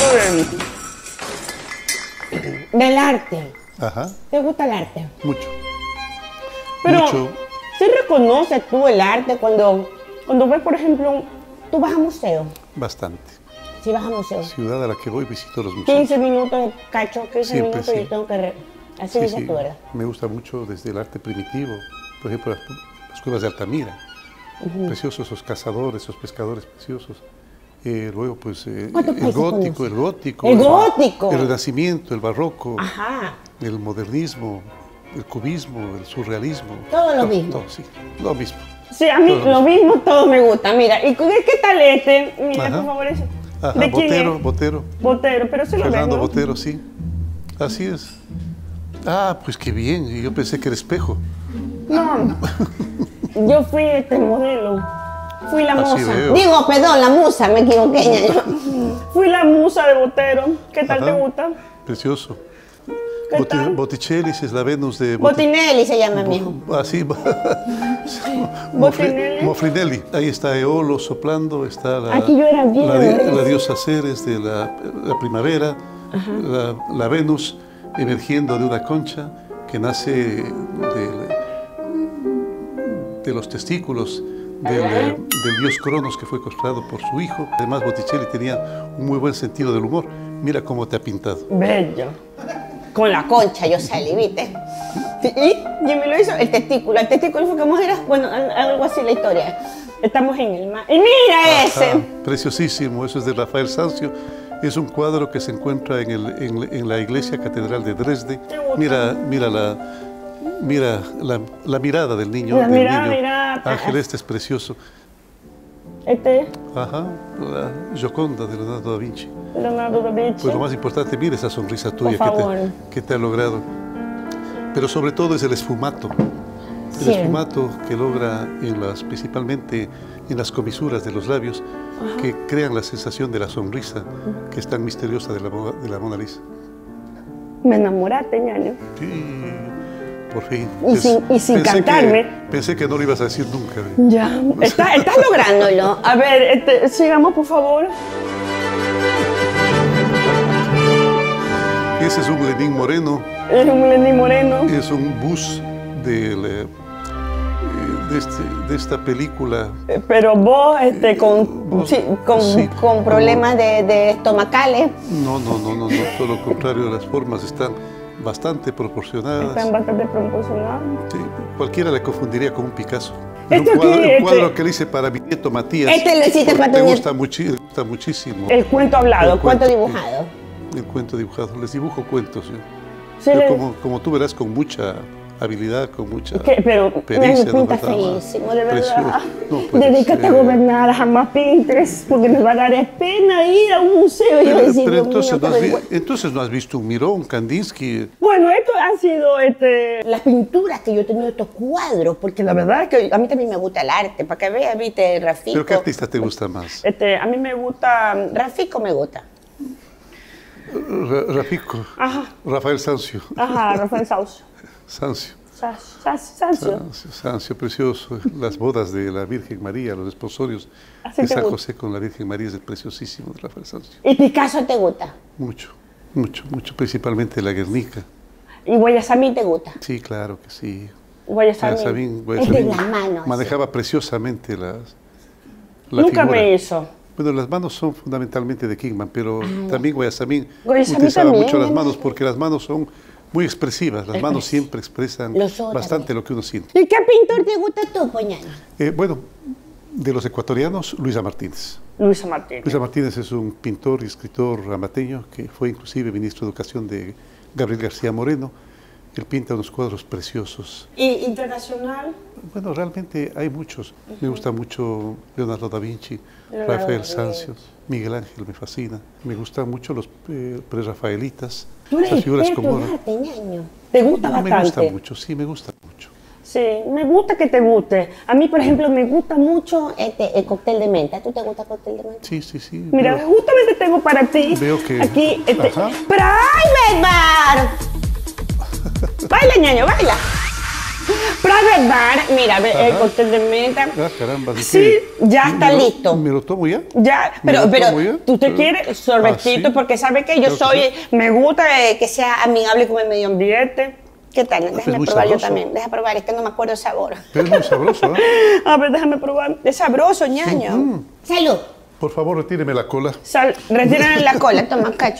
del arte. Ajá. ¿Te gusta el arte? Mucho. Pero, Mucho. ¿sí reconoces tú el arte cuando ves, por ejemplo, tú vas a museo? Bastante. Si vas a museo. Ciudad a la que voy visito los museos. 15 minutos, cacho, 15 Siempre, minutos sí. yo tengo que... Así Sí, dices sí. tú, ¿verdad? Me gusta mucho desde el arte primitivo. Por ejemplo, las cuevas de Altamira. Preciosos esos cazadores, esos pescadores preciosos. Luego, pues, ¿Cuántos el países gótico, conoces? el gótico. ¡El gótico! El renacimiento, el barroco. Ajá. El modernismo, el cubismo, el surrealismo. Todo lo mismo. Todo, sí, lo mismo. Sí, a mí Todo lo mismo todo me gusta. Mira, ¿y qué tal este? Mira, Ajá. por favor, ese. Ajá, ¿De quién Botero, es? Botero. Botero, pero se lo ves, Fernando ¿no? Botero, sí. Así es. Ah, pues qué bien. Y yo pensé que era espejo. No, yo fui modelo. Fui la Así musa. veo. Digo, perdón, la musa, me equivoqué. ñaño. Fui la musa de Botero. ¿Qué tal Ajá. te gusta? Precioso. ¿Qué tal? Botticelli es la Venus de Botinelli se llama, mijo. Así. Bottinelli. Mofrinelli. Ahí está Eolo soplando, está Aquí yo era bien la diosa Ceres de la primavera, la Venus emergiendo de una concha que nace de los testículos del dios Cronos, que fue castrado por su hijo. Además, Botticelli tenía un muy buen sentido del humor. Mira cómo te ha pintado. Bello. Con la concha yo salí, ¿viste? Y me lo hizo el testículo. El testículo fue como era, bueno, algo así la historia. Estamos en el mar. ¡Y mira ese! Ajá, preciosísimo, eso es de Rafael Sanzio. Es un cuadro que se encuentra en la iglesia catedral de Dresde. Qué bonito. Mira la mirada del niño. La del mirada, niño. mira. Ángel, este es precioso. Este, Ajá, la Gioconda de Leonardo da Vinci. Leonardo da Vinci. Pues lo más importante, mira esa sonrisa tuya favor. que te ha logrado. Pero sobre todo es el esfumato. El Sí. esfumato que logra principalmente en las comisuras de los labios, que crean la sensación de la sonrisa que es tan misteriosa de la Mona Lisa. Me enamoraste, ñaño. Sí, por fin. Y sin cantarme. Pensé que no lo ibas a decir nunca. Ya. Estás lográndolo. A ver, sigamos, por favor. Ese es un Lenín Moreno, Es un Lenny Moreno. es un bus de esta película. Pero vos, Vos, sí. con problemas de estomacales, No, todo lo contrario, las formas están bastante proporcionadas. están bastante proporcionados. Sí, cualquiera le confundiría con un Picasso. Este Un cuadro, aquí, un cuadro que le hice para mi nieto Matías. Este lo hiciste para tu Me nieto. gusta muchísimo. El cuento hablado, El cuento cuento, dibujado. el cuento dibujado. Les dibujo cuentos yo. Sí, Yo como tú verás, con mucha habilidad, con mucha pero pericia. me pinta ¿no? feísimo, de verdad. No puede Dedícate ser. a gobernar, jamás pintes, porque me va a dar pena ir a un museo y yo decir, Pero Dios mío, entonces no has visto un Miró, un Kandinsky. Bueno, esto ha sido las pinturas que yo he tenido, estos cuadros, porque la verdad es que a mí también me gusta el arte, para que veas, viste, Rafico. ¿Pero qué artista te gusta más? A mí me gusta, Rafico me gusta. Rafico. Ajá. Rafael Sanzio. Ajá, Rafael Saucio. Sanzio. Sancio. Sanzio, precioso. Las bodas de la Virgen María, los desposorios Así de te San gusta. José con la Virgen María es el preciosísimo de Rafael Sanzio. ¿Y Picasso te gusta? Mucho, mucho, mucho, principalmente la Guernica. ¿Y Guayasamín te gusta? Sí, claro que sí. Guayasamín. Es de Guayasamín las manos. manejaba preciosamente la Nunca figura. me hizo. Bueno, las manos son fundamentalmente de Kingman, pero también Guayasamín Guayasamín utilizaba también, mucho las ¿no? manos porque las manos son muy expresivas. Las manos siempre expresan Los otros bastante también. lo que uno siente. ¿Y qué pintor te gusta tú, Poñano? Bueno, de los ecuatorianos, Luisa Martínez. Luisa Martínez. Luisa Martínez es un pintor y escritor amateño que fue inclusive ministro de Educación de Gabriel García Moreno. Él pinta unos cuadros preciosos. ¿Y internacional? Bueno, realmente hay muchos. Me gusta mucho Leonardo da Vinci, Leonardo da Rafael Vinci. Sanzio, Miguel Ángel me fascina. Me gustan mucho los prerrafaelitas, Tú eres esas figuras experto como... en arte, ñaño. ¿Te gusta Me bastante? gusta mucho, sí, me gusta mucho. Sí, me gusta que te guste. A mí, por ejemplo, me gusta mucho el cóctel de menta. ¿Tú te gusta el cóctel de menta? Sí, sí, sí. Mira, Veo- justamente tengo para ti Veo que- aquí Ajá. Private Bar. Baila, ñaño, baila. Private Bar, mira, ve, el Ajá. cóctel de menta. Ah, caramba. ¿de Sí, qué? ya ¿Sí? está listo. ¿Me lo tomo ya? Ya, ¿Me pero lo tomo ya? tú te Pero- quieres sorbetito Ah, ¿sí? porque sabes que yo Claro que soy, me gusta que sea amigable con el medio ambiente. ¿Qué tal? Déjame muy probar yo sabroso. también. Deja probar, es que no me acuerdo el sabor. Pero es muy sabroso, ¿eh? A ver, déjame probar. Es sabroso, ñaño. Salud. Por favor, retíreme la cola. Retírale la cola, toma, cacho.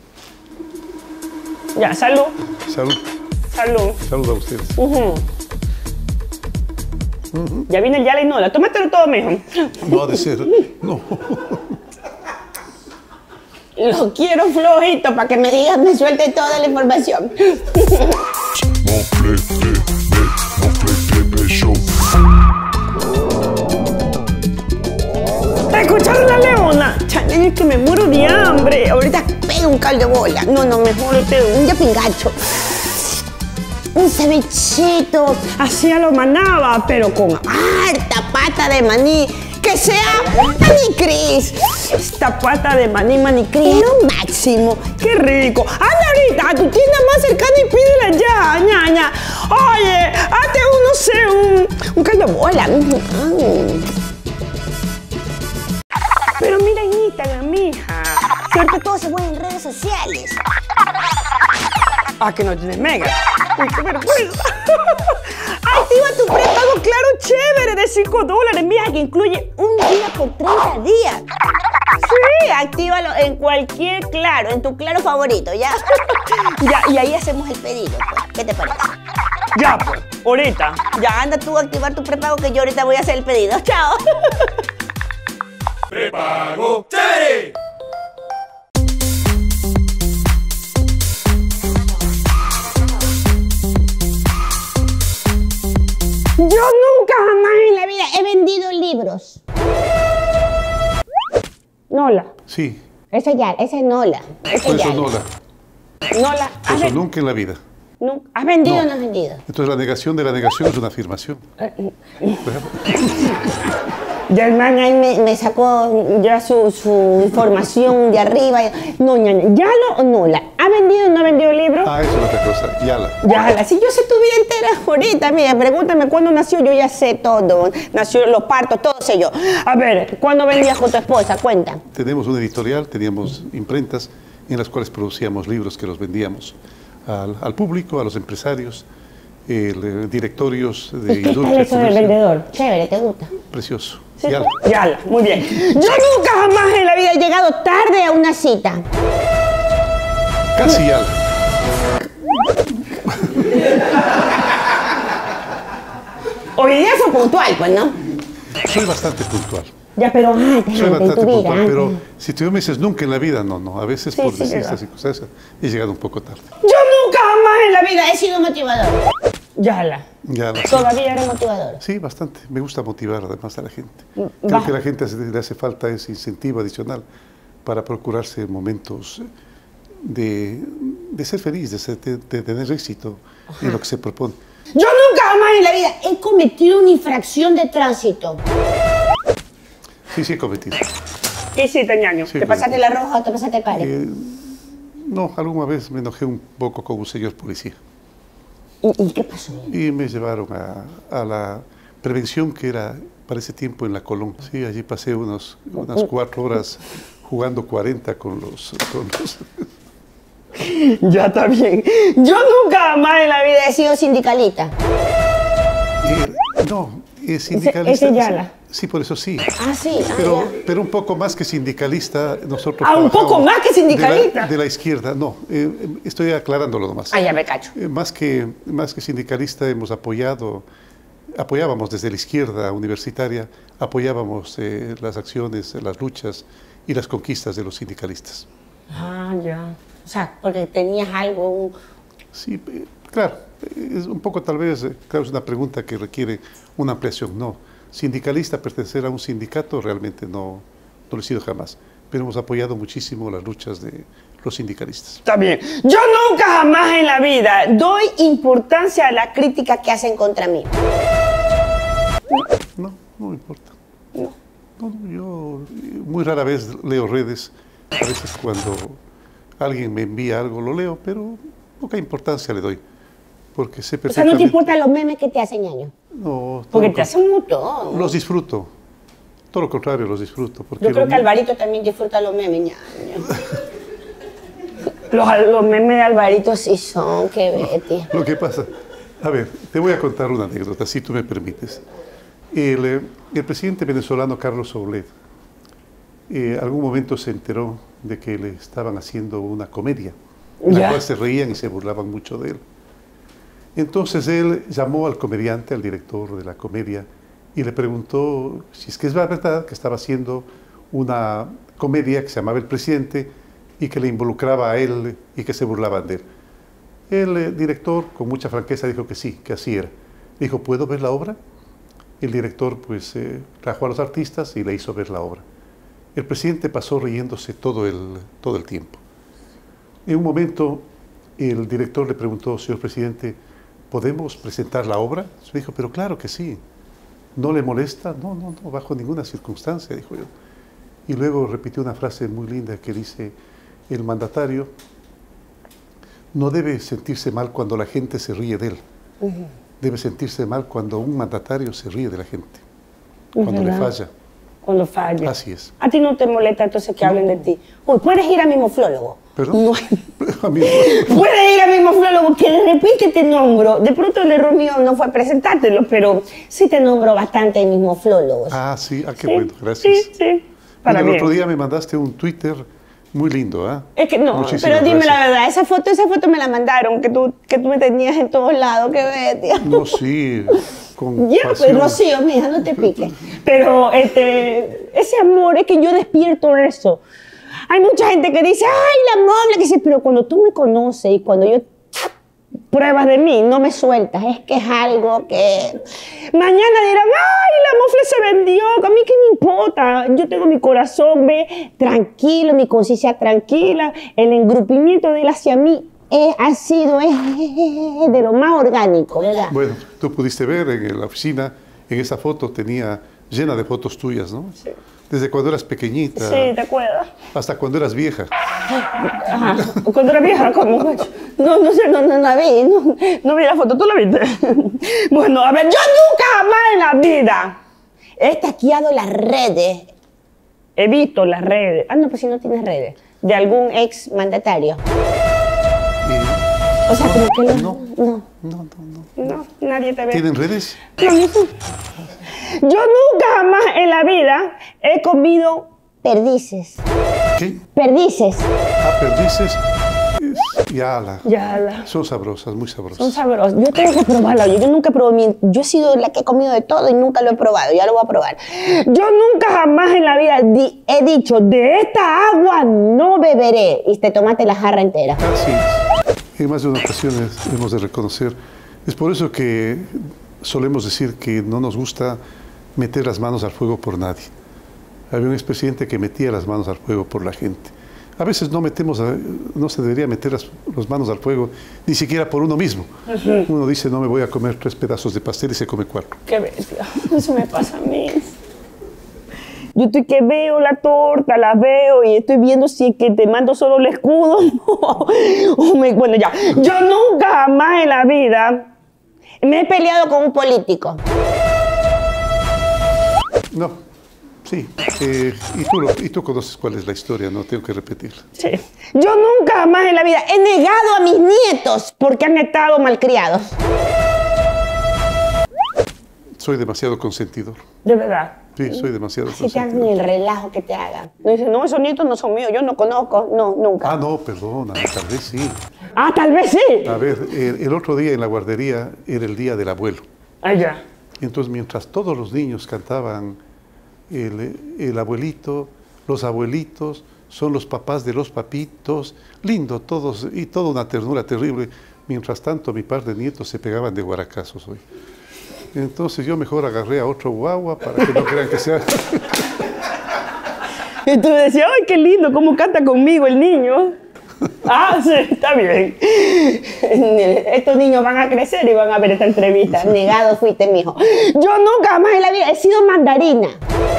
Ya, salud. Salud. Salud. Salud a ustedes. Ya viene el Yala y Nola. Tómatelo todo, mijo. No ha de ser. No. Lo quiero flojito para que me digas, me suelte toda la información. Mofle Show. ¿Escucharon la leona? Chale, es que me muero de hambre. Ahorita pego un caldo de bola. No, mejor un yapingacho. Un cevichito, así a lo manaba, pero con harta pata de maní. Que sea manicris. Esta pata de maní cris es lo máximo. ¡Qué rico! Anda ahorita a tu tienda más cercana y pídela ya, ñaña. Oye, hazte no sé, un caldo de bola. Pero mira en Instagram, mija. Cierto, todo se mueve en redes sociales. Ah, que no tienes mega. Uy, qué vergüenza. Activa tu prepago Claro chévere de $5, mija, que incluye un día por 30 días. Sí, actívalo en cualquier Claro, en tu Claro favorito, ¿ya? Ya, y ahí hacemos el pedido, pues. ¿Qué te parece? Ya, pues, ahorita. Ya, anda tú a activar tu prepago que yo ahorita voy a hacer el pedido. Chao. ¡Prepago chévere! Yo nunca jamás en la vida he vendido libros. Nola. Sí, Esa ya, esa es Nola. Esa por ya. eso no la. Nola. Eso nunca en la vida. ¿Has vendido o No. no has vendido? Entonces la negación de la negación es una afirmación. Ya el man ahí me sacó ya su información de arriba. No, ñaña, ¿Yala o Nola? ¿Ha vendido o no ha vendido libros? Ah, eso es otra cosa. Yala. Yala, si yo sé tu vida entera ahorita, mira, pregúntame cuándo nació, yo ya sé todo. Nació los partos, todo sé yo. A ver, ¿cuándo vendías con tu esposa? Cuenta. Tenemos una editorial, teníamos imprentas en las cuales producíamos libros que los vendíamos al público, a los empresarios, directorios de ¿Y qué tal industria. eso del comercio. vendedor? Chévere, ¿te gusta? Precioso. Sí, Yala. Yala, muy bien. Yo nunca jamás en la vida he llegado tarde a una cita. Casi Yala. Hoy día fue puntual, pues, ¿no? Soy bastante puntual. Ya, pero antes, Soy en bastante tu vida, puntual, pero antes. si tú me dices nunca en la vida, no. A veces Sí, por sí, distintas llega. circunstancias he llegado un poco tarde. Yo nunca jamás en la vida he sido motivador. Yala. Ya lo sé. Todavía eres motivador. Sí, bastante. Me gusta motivar además a la gente. Creo Va. que a la gente le hace falta ese incentivo adicional para procurarse momentos de ser feliz, de tener éxito en lo que se propone. Yo nunca jamás en la vida he cometido una infracción de tránsito. Sí, he cometido. ¿Qué hiciste, ñaño? Sí, ¿Te pasaste la roja o te pasaste cara? No, alguna vez me enojé un poco con un señor policía ¿Y qué pasó? y me llevaron a la prevención que era para ese tiempo en la Colón. Sí, allí pasé unas 4 horas jugando 40 con los Ya está bien. Yo nunca jamás en la vida he sido sindicalista. No, sindicalista. ese Yala. Sí, por eso sí. Ah, sí. Pero un poco más que sindicalista, nosotros. Ah, un poco trabajamos más que sindicalista. De la izquierda, no. Estoy aclarándolo nomás. Ah, ya me cacho. Más que sindicalista hemos apoyábamos desde la izquierda universitaria, apoyábamos las acciones, las luchas y las conquistas de los sindicalistas. Ah, ya. O sea, porque tenías algo. Sí, claro, es un poco tal vez, claro, es una pregunta que requiere una ampliación. No, sindicalista, pertenecer a un sindicato, realmente no lo he sido jamás, pero hemos apoyado muchísimo las luchas de los sindicalistas. Está bien. Yo nunca jamás en la vida doy importancia a la crítica que hacen contra mí. No me importa. No, yo muy rara vez leo redes, a veces cuando alguien me envía algo lo leo, pero poca importancia le doy, porque sé O sea, perfectamente... no te importan los memes que te hacen, ñaño. No, todo Porque lo te hacen un montón. Los disfruto, todo lo contrario, los disfruto. Porque Yo creo lo que mío- Alvarito también disfruta los memes, ñaño. Los memes de Alvarito sí son, qué bestia. Lo que pasa, a ver, te voy a contar una anécdota, si tú me permites. El presidente venezolano Carlos Oulet, algún momento se enteró de que le estaban haciendo una comedia, en la Ya. cual se reían y se burlaban mucho de él. Entonces él llamó al comediante, al director de la comedia, y le preguntó si es que es verdad que estaba haciendo una comedia que se llamaba El Presidente y que le involucraba a él y que se burlaban de él. El director, con mucha franqueza, dijo que sí, que así era. Dijo, ¿puedo ver la obra? El director pues trajo a los artistas y le hizo ver la obra. El presidente pasó riéndose todo el tiempo. En un momento el director le preguntó, señor presidente, ¿podemos presentar la obra? Se dijo, pero claro que sí. ¿No le molesta? No, bajo ninguna circunstancia, dijo yo. Y luego repitió una frase muy linda que dice, el mandatario no debe sentirse mal cuando la gente se ríe de él. Debe sentirse mal cuando un mandatario se ríe de la gente, cuando le falla. Cuando falla. Así es. ¿A ti no te molesta entonces que hablen de ti? Uy, puedes ir a mi moflólogo. ¿Perdón? No. A mí Puedes ir a mi moflólogo que de repente te nombro. De pronto el error mío no fue presentártelo, pero sí te nombro bastante en mis moflólogos. Ah, sí, qué Sí, bueno, gracias. Sí. Para Bueno, el bien. otro día me mandaste un Twitter muy lindo, ¿ah? Es que no, Muchísimas pero dime gracias. la verdad, esa foto me la mandaron, que tú me tenías en todos lados, qué bestia. No, sí, con Ya, pues pasión. Rocío, mija, no te piques. Pero ese amor es que yo despierto eso. Hay mucha gente que dice, ay, la mobla, que dice, pero cuando tú me conoces y cuando yo pruebas de mí, no me sueltas. Es que es algo que mañana dirán, ay, la mofle se vendió, a mí qué me importa. Yo tengo mi corazón, ve, tranquilo, mi conciencia tranquila. El engrupimiento de él hacia mí ha sido de lo más orgánico, ¿verdad? Bueno, tú pudiste ver en la oficina, en esa foto tenía llena de fotos tuyas, ¿no? Sí. Desde cuando eras pequeñita Sí, ¿te acuerdas? hasta cuando eras vieja. Ajá. Cuando era vieja, ¿cómo? No sé, no la vi, no vi la foto, ¿tú la viste? Bueno, a ver, yo nunca jamás en la vida he taqueado las redes, he visto las redes, no, pues si no tienes redes, de algún ex mandatario. O sea, como que no, nadie te ve. ¿Tienen redes? Yo nunca jamás en la vida he comido perdices. ¿Qué? Perdices. Ah, perdices. Yala. Yala. Son sabrosas, muy sabrosas. Son sabrosas. Yo tengo que probarla. Yo nunca he probado. Yo he sido la que he comido de todo y nunca lo he probado. Ya lo voy a probar. Yo nunca jamás en la vida he dicho, de esta agua no beberé. Y te tomaste la jarra entera. Así es. En más de una ocasión hemos de reconocer. Es por eso que solemos decir que no nos gusta meter las manos al fuego por nadie. Había un expresidente que metía las manos al fuego por la gente. A veces no se debería meter las manos al fuego ni siquiera por uno mismo. Uno dice, no me voy a comer 3 pedazos de pastel y se come 4. Qué bestia. Eso me pasa a mí. Yo estoy que veo la torta, la veo y estoy viendo si es que te mando solo el escudo. Bueno, ya. Yo nunca jamás en la vida me he peleado con un político. No. Sí, y tú conoces cuál es la historia, no tengo que repetirla. Sí. Yo nunca jamás en la vida he negado a mis nietos porque han estado malcriados. Soy demasiado consentidor. De verdad. Sí, soy demasiado Así te hagan consentidor. el relajo que te hagan. No dicen, no, esos nietos no son míos, yo no conozco. No, nunca. Ah, no, perdona, tal vez sí. Ah, tal vez sí. A ver, el otro día en la guardería era el día del abuelo. Allá. Entonces, mientras todos los niños cantaban el abuelito, los abuelitos, son los papás de los papitos, lindo todos, y toda una ternura terrible. Mientras tanto, mi par de nietos se pegaban de guaracazos hoy. Entonces yo mejor agarré a otro guagua para que no crean que sea... Y tú decías, ay, qué lindo, cómo canta conmigo el niño. Ah, sí, está bien. Estos niños van a crecer y van a ver esta entrevista. Negado fuiste, mijo. Yo nunca jamás en la vida he sido mandarina.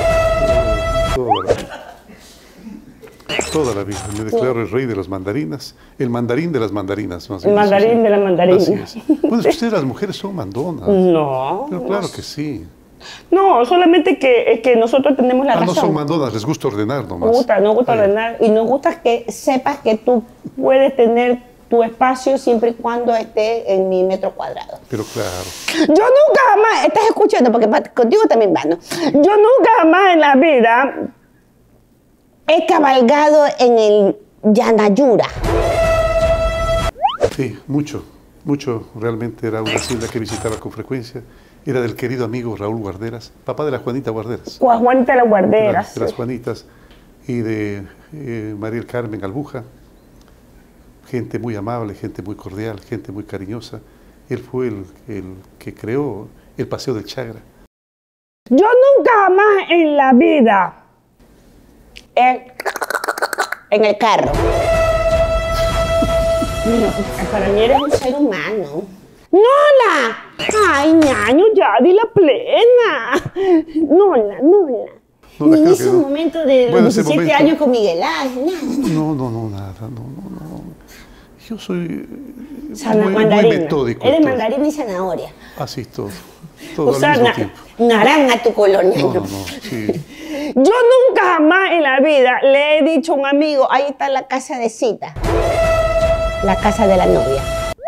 Toda la vida. Me declaro el rey de las mandarinas, el mandarín de las mandarinas. Más El mandarín de la mandarina. Así es. Bueno, es que ustedes las mujeres son mandonas. No. Pero claro que sí. No, solamente que nosotros tenemos la razón. No son mandonas, les gusta ordenar nomás. Nos gusta ordenar y nos gusta que sepas que tú puedes tener tu espacio siempre y cuando esté en mi metro cuadrado. Pero claro. Yo nunca jamás, estás escuchando porque contigo también va, ¿no? Yo nunca jamás en la vida he cabalgado en el Yanayura. Sí, mucho. Realmente era una hacienda que visitaba con frecuencia. Era del querido amigo Raúl Guarderas, papá de la Juanita Guarderas. Juanita la Guarderas. De las Juanitas y de María Carmen Albuja. Gente muy amable, gente muy cordial, gente muy cariñosa. Él fue el que creó el Paseo del Chagra. Yo nunca jamás en la vida en el carro. Para mí eres un ser humano. ¡Nola! ¡Ay, ñaño, ya, di la plena! ¡Nola! Ni hice un momento de 17 años con Miguel Ángel, nada. No. Yo soy muy metódico. Eres mandarina y zanahoria. Así todo O sea, al mismo tiempo. naranja tu colonia. No, sí. Yo nunca jamás en la vida le he dicho a un amigo, ahí está la casa de cita. La casa de la novia.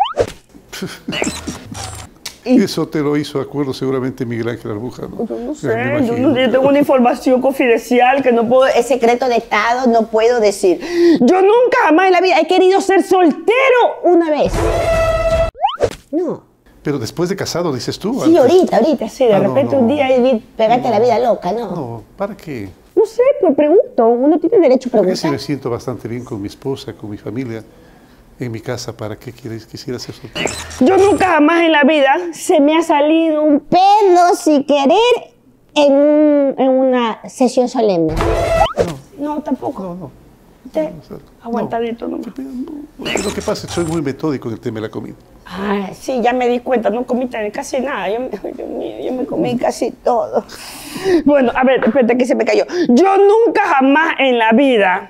Eso te lo hizo, acuerdo, seguramente Miguel Ángel Albuja, ¿no? Yo no sé, yo tengo una información confidencial que no puedo, es secreto de Estado, no puedo decir. Yo nunca jamás en la vida he querido ser soltero una vez. No. Pero después de casado, dices tú. Sí, ahorita, sí, de repente no. un día pegarte la vida loca, ¿no? No, ¿para qué? No sé, pero pregunto, uno tiene derecho a Porque si preguntar. me siento bastante bien con mi esposa, con mi familia, en mi casa, ¿para qué quisiera ser soltero? Yo nunca jamás en la vida se me ha salido un pedo sin querer en una sesión solemne. No, tampoco. No. Aguantadito, ¿no? Lo que pasa es que soy muy metódico en el tema de la comida. Ah, sí, ya me di cuenta, no comí casi nada. Dios mío, yo me comí casi todo. Bueno, a ver, espérate que se me cayó. Yo nunca jamás en la vida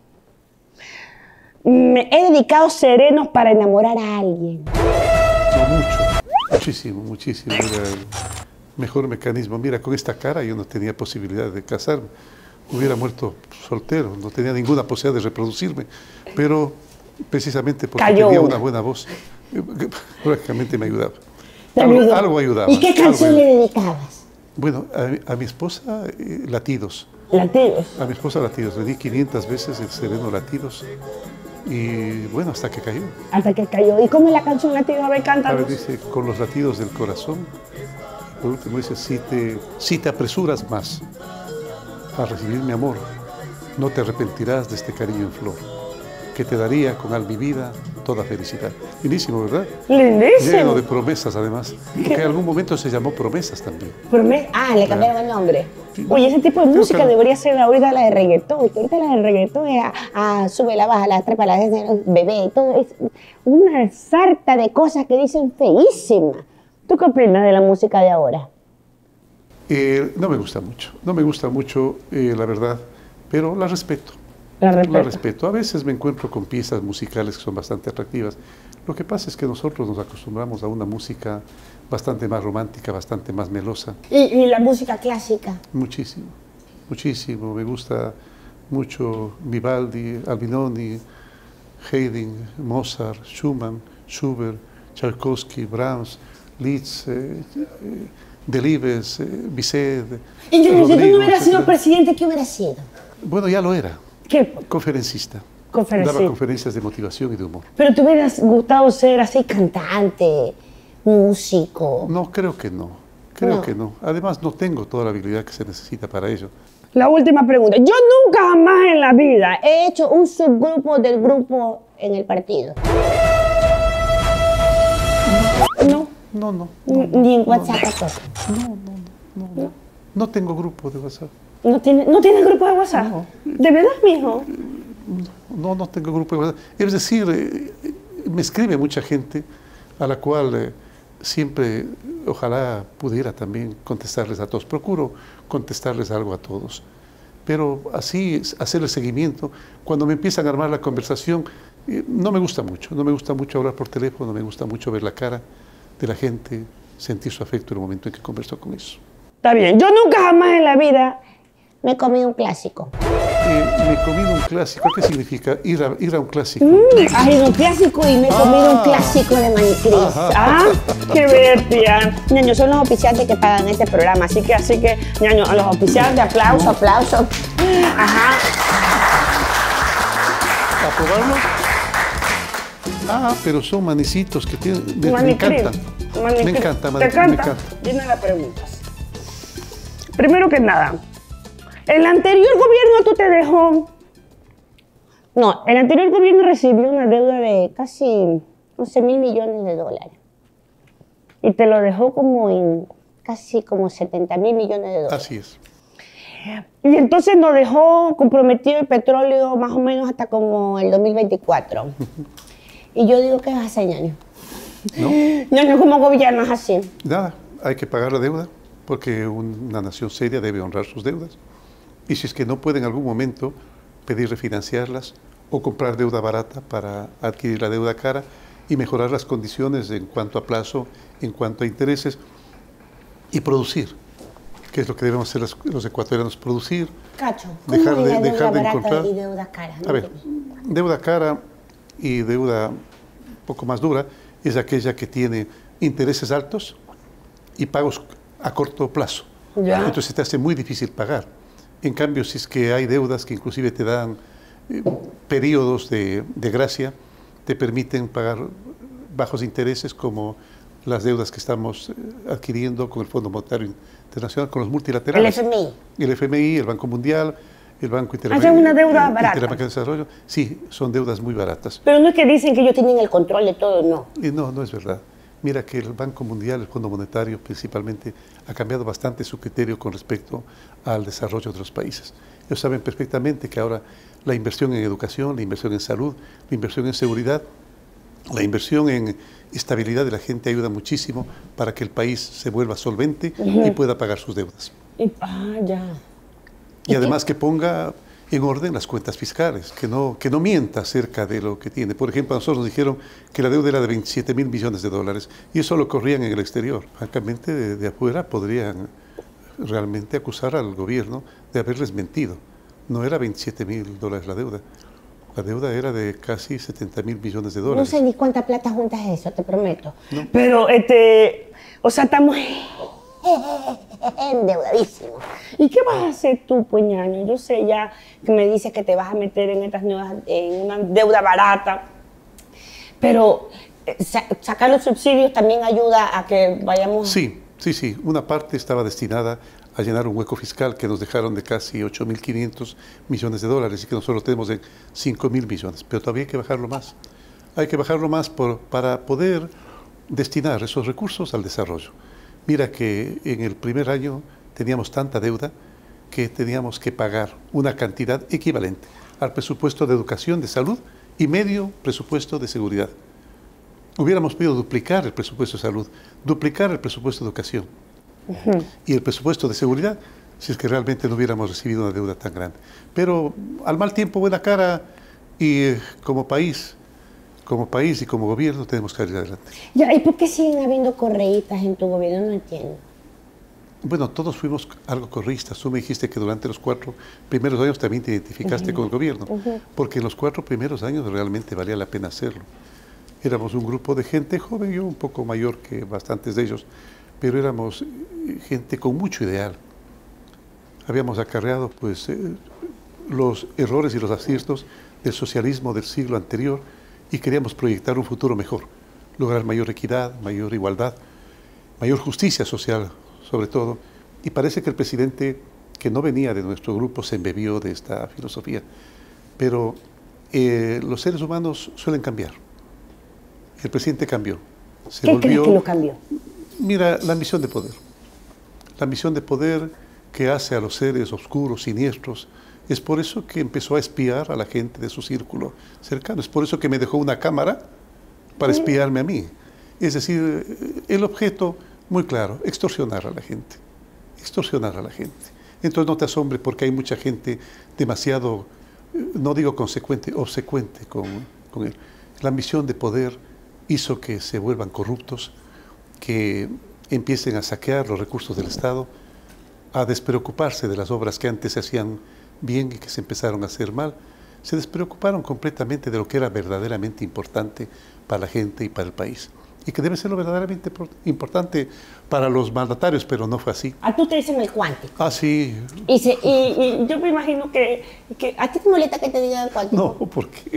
me he dedicado serenos para enamorar a alguien. No, muchísimo. Era el mejor mecanismo. Mira, con esta cara yo no tenía posibilidad de casarme. Hubiera muerto soltero, no tenía ninguna posibilidad de reproducirme. Pero precisamente porque tenía una buena voz, prácticamente me ayudaba. Algo ayudaba. ¿Y qué canción le dedicabas? Bueno, a mi esposa, Latidos. ¿Latidos? A mi esposa, Latidos. Le di 500 veces el sereno Latidos. Y bueno, hasta que cayó. Hasta que cayó. ¿Y cómo es la canción? A ver, A cántanos. ver, dice, con los latidos del corazón. Por último dice, si te apresuras más a recibir mi amor, no te arrepentirás de este cariño en flor, que te daría con alma y vida toda felicidad. Lindísimo, ¿verdad? Lleno Lindísimo. de promesas, además. Porque en algún momento se llamó Promesas también. Le cambiaron el nombre. Oye, ese tipo de música que- debería ser ahorita la de reggaetón. Que ahorita la de reggaetón es sube la baja, la trepa, la bebé, todo es una sarta de cosas que dicen feísimas. ¿Tú qué opinas de la música de ahora? No me gusta mucho, la verdad, pero la respeto. La La respeto. A veces me encuentro con piezas musicales que son bastante atractivas. Lo que pasa es que nosotros nos acostumbramos a una música bastante más romántica, bastante más melosa. ¿Y la música clásica? Muchísimo, muchísimo. Me gusta mucho Vivaldi, Albinoni, Haydn, Mozart, Schumann, Schubert, Tchaikovsky, Brahms, Liszt, Delibes, Bizet, Y yo, si tú no Rodrigo, hubieras sido etcétera. presidente, ¿qué hubiera sido? Bueno, ya lo era. ¿Qué? Conferencista. Conferencista. Daba conferencias de motivación y de humor. Pero te hubieras gustado ser así cantante, músico. No, creo que no. Creo No. que no. Además, no tengo toda la habilidad que se necesita para ello. La última pregunta. Yo nunca jamás en la vida he hecho un subgrupo del grupo en el partido. No, No. ni en WhatsApp tampoco. No tengo grupo de WhatsApp. ¿No tiene grupo de WhatsApp? ¿De verdad, mijo? No tengo grupo de WhatsApp. Es decir, me escribe mucha gente a la cual siempre, ojalá pudiera también contestarles a todos. Procuro contestarles algo a todos. Pero así, hacer el seguimiento, cuando me empiezan a armar la conversación, no me gusta mucho. No me gusta mucho hablar por teléfono, no me gusta mucho ver la cara de la gente, sentir su afecto en el momento en que converso con eso. Está bien. Yo nunca jamás en la vida me he comido un clásico. Me he comido un clásico. ¿Qué significa ir a un clásico? Has ido a un clásico y me he comido un clásico de Manicris. ¡Ah! ¡Qué bestia! Ñaño, son los oficiantes que pagan este programa. Así que, ñaño, a los oficiantes, aplauso. Ajá. ¿A probarlo? Pero son manicitos que tienen... Me Manicris. encanta. Manicris. Me encanta, ¿Te Manicris, me encanta? encanta. Vienen las preguntas. Primero que nada, el anterior gobierno tú te dejó... No, el anterior gobierno recibió una deuda de casi 11.000 millones de dólares. Y te lo dejó como en casi como 70.000 millones de dólares. Así es. Y entonces nos dejó comprometido el petróleo más o menos hasta como el 2024. Y yo digo, ¿qué vas a hacer, ñaño? ¿No? Ñaño, como gobierno es así. Nada, hay que pagar la deuda porque una nación seria debe honrar sus deudas. Y si es que no puede en algún momento pedir refinanciarlas o comprar deuda barata para adquirir la deuda cara y mejorar las condiciones en cuanto a plazo, en cuanto a intereses y producir, que es lo que debemos hacer los ecuatorianos, producir. Cacho, ¿cómo Dejar es de- la deuda dejar de barata encontrar- y deuda cara? A ver, deuda cara y deuda un poco más dura es aquella que tiene intereses altos y pagos a corto plazo. Ya. Entonces te hace muy difícil pagar. En cambio, si es que hay deudas que inclusive te dan periodos de gracia, te permiten pagar bajos intereses como las deudas que estamos adquiriendo con el Fondo Monetario Internacional, con los multilaterales. El FMI. El FMI, el Banco Mundial, el Banco Hacen una deuda barata. Interamericano de Desarrollo. Sí, son deudas muy baratas. Pero no es que dicen que ellos tienen el control de todo, no. Y no es verdad. Mira que el Banco Mundial, el Fondo Monetario principalmente, ha cambiado bastante su criterio con respecto al desarrollo de los países. Ellos saben perfectamente que ahora la inversión en educación, la inversión en salud, la inversión en seguridad, la inversión en estabilidad de la gente ayuda muchísimo para que el país se vuelva solvente y pueda pagar sus deudas. Ya. Y además que ponga en orden las cuentas fiscales, que no mienta acerca de lo que tiene. Por ejemplo, a nosotros nos dijeron que la deuda era de 27.000 millones de dólares y eso lo corrían en el exterior. Francamente, de afuera podrían realmente acusar al gobierno de haberles mentido. No era 27.000 dólares la deuda. La deuda era de casi 70.000 millones de No dólares. sé ni cuánta plata juntas eso, te prometo. No. Pero, o sea, estamos... endeudadísimo. ¿Y qué vas a hacer tú, pues, ñaño? Yo sé ya que me dices que te vas a meter en estas nuevas, en una deuda barata, pero sacar los subsidios también ayuda a que vayamos... Sí. Una parte estaba destinada a llenar un hueco fiscal que nos dejaron de casi 8.500 millones de dólares y que nosotros tenemos en 5.000 millones. Pero todavía hay que bajarlo más. Hay que bajarlo más para poder destinar esos recursos al desarrollo. Mira que en el primer año teníamos tanta deuda que teníamos que pagar una cantidad equivalente al presupuesto de educación, de salud y medio presupuesto de seguridad. Hubiéramos podido duplicar el presupuesto de salud, duplicar el presupuesto de educación y el presupuesto de seguridad si es que realmente no hubiéramos recibido una deuda tan grande. Pero al mal tiempo, buena cara, y como país y como gobierno tenemos que salir adelante. Ya, ¿y por qué siguen habiendo correístas en tu gobierno? No entiendo. Bueno, todos fuimos algo correístas. Tú me dijiste que durante los 4 primeros años también te identificaste con el gobierno, porque en los 4 primeros años realmente valía la pena hacerlo. Éramos un grupo de gente joven, yo un poco mayor que bastantes de ellos, pero éramos gente con mucho ideal. Habíamos acarreado pues, los errores y los aciertos del socialismo del siglo anterior y queríamos proyectar un futuro mejor, lograr mayor equidad, mayor igualdad, mayor justicia social sobre todo. Y parece que el presidente, que no venía de nuestro grupo, se embebió de esta filosofía. Pero los seres humanos suelen cambiar. El presidente cambió. ¿Qué crees que lo cambió? Mira, la ambición de poder. La ambición de poder que hace a los seres oscuros, siniestros. Es por eso que empezó a espiar a la gente de su círculo cercano. Es por eso que me dejó una cámara para espiarme a mí. Es decir, el objeto muy claro, extorsionar a la gente. Extorsionar a la gente. Entonces no te asombre porque hay mucha gente demasiado, no digo consecuente, obsecuente con él. La ambición de poder hizo que se vuelvan corruptos, que empiecen a saquear los recursos del Estado, a despreocuparse de las obras que antes se hacían bien y que se empezaron a hacer mal. Se despreocuparon completamente de lo que era verdaderamente importante para la gente y para el país. Y que debe ser lo verdaderamente importante para los mandatarios, pero no fue así. A tú te dicen el cuántico. Ah, sí. Y yo me imagino que ¿a ti te molesta que te digan el cuántico? No, ¿por qué?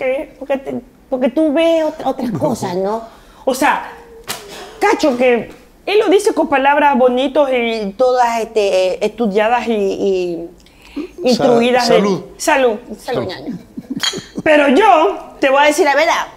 Porque tú ves otras cosas, ¿no? O sea, cacho, que él lo dice con palabras bonitas y todas estudiadas y instruidas. Salud. Salud, ñaño. Pero yo te voy a decir la verdad.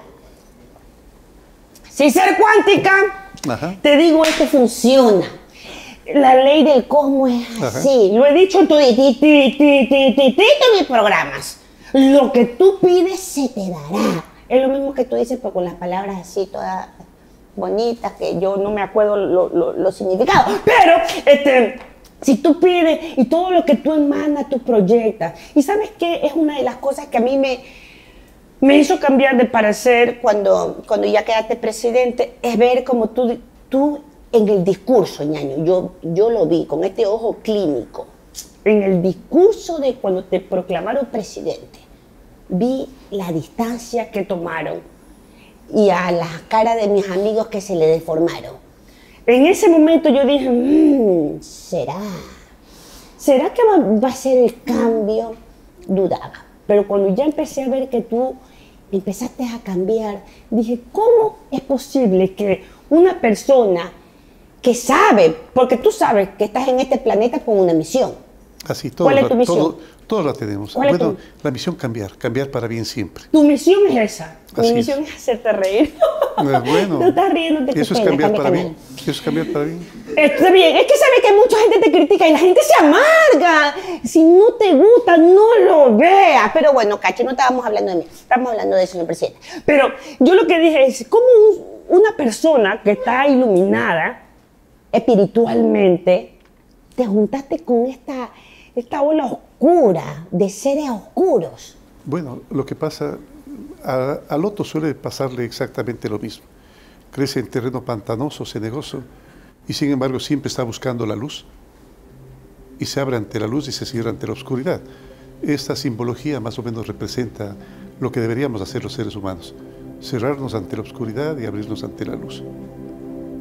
Sin ser cuántica, te digo, esto funciona. La ley del cosmos es así. Lo he dicho en mis programas. Lo que tú pides se te dará. Es lo mismo que tú dices, pero con las palabras así todas bonitas, que yo no me acuerdo los significados. Pero, si tú pides y todo lo que tú emanas, tú proyectas. Y ¿sabes qué? Es una de las cosas que a mí me hizo cambiar de parecer cuando ya quedaste presidente, es ver como tú en el discurso, ñaño, yo lo vi con este ojo clínico, en el discurso de cuando te proclamaron presidente, vi la distancia que tomaron y a las caras de mis amigos que se le deformaron. En ese momento yo dije, ¿será que va a ser el cambio? Dudaba. Pero cuando ya empecé a ver que tú empezaste a cambiar, dije, ¿cómo es posible que una persona que sabe, porque tú sabes que estás en este planeta con una misión? Así, ¿Cuál es tu misión? Todos la tenemos. Bueno, la misión cambiar para bien siempre. Tu misión es esa. Mi misión es hacerte reír. Bueno, no estás riéndote. Eso es cambiar para bien. Eso es cambiar para bien. Está bien. Es que sabes que mucha gente te critica y la gente se amarga. Si no te gusta, no lo veas. Pero bueno, cacho, no estábamos hablando de mí. Estamos hablando de señor presidente. Pero yo lo que dije es, ¿cómo una persona que está iluminada espiritualmente te juntaste con esta ola oscura de seres oscuros? Bueno, lo que pasa, al loto suele pasarle exactamente lo mismo. Crece en terreno pantanoso, cenegoso, y sin embargo siempre está buscando la luz. Y se abre ante la luz y se cierra ante la oscuridad. Esta simbología más o menos representa lo que deberíamos hacer los seres humanos. Cerrarnos ante la oscuridad y abrirnos ante la luz.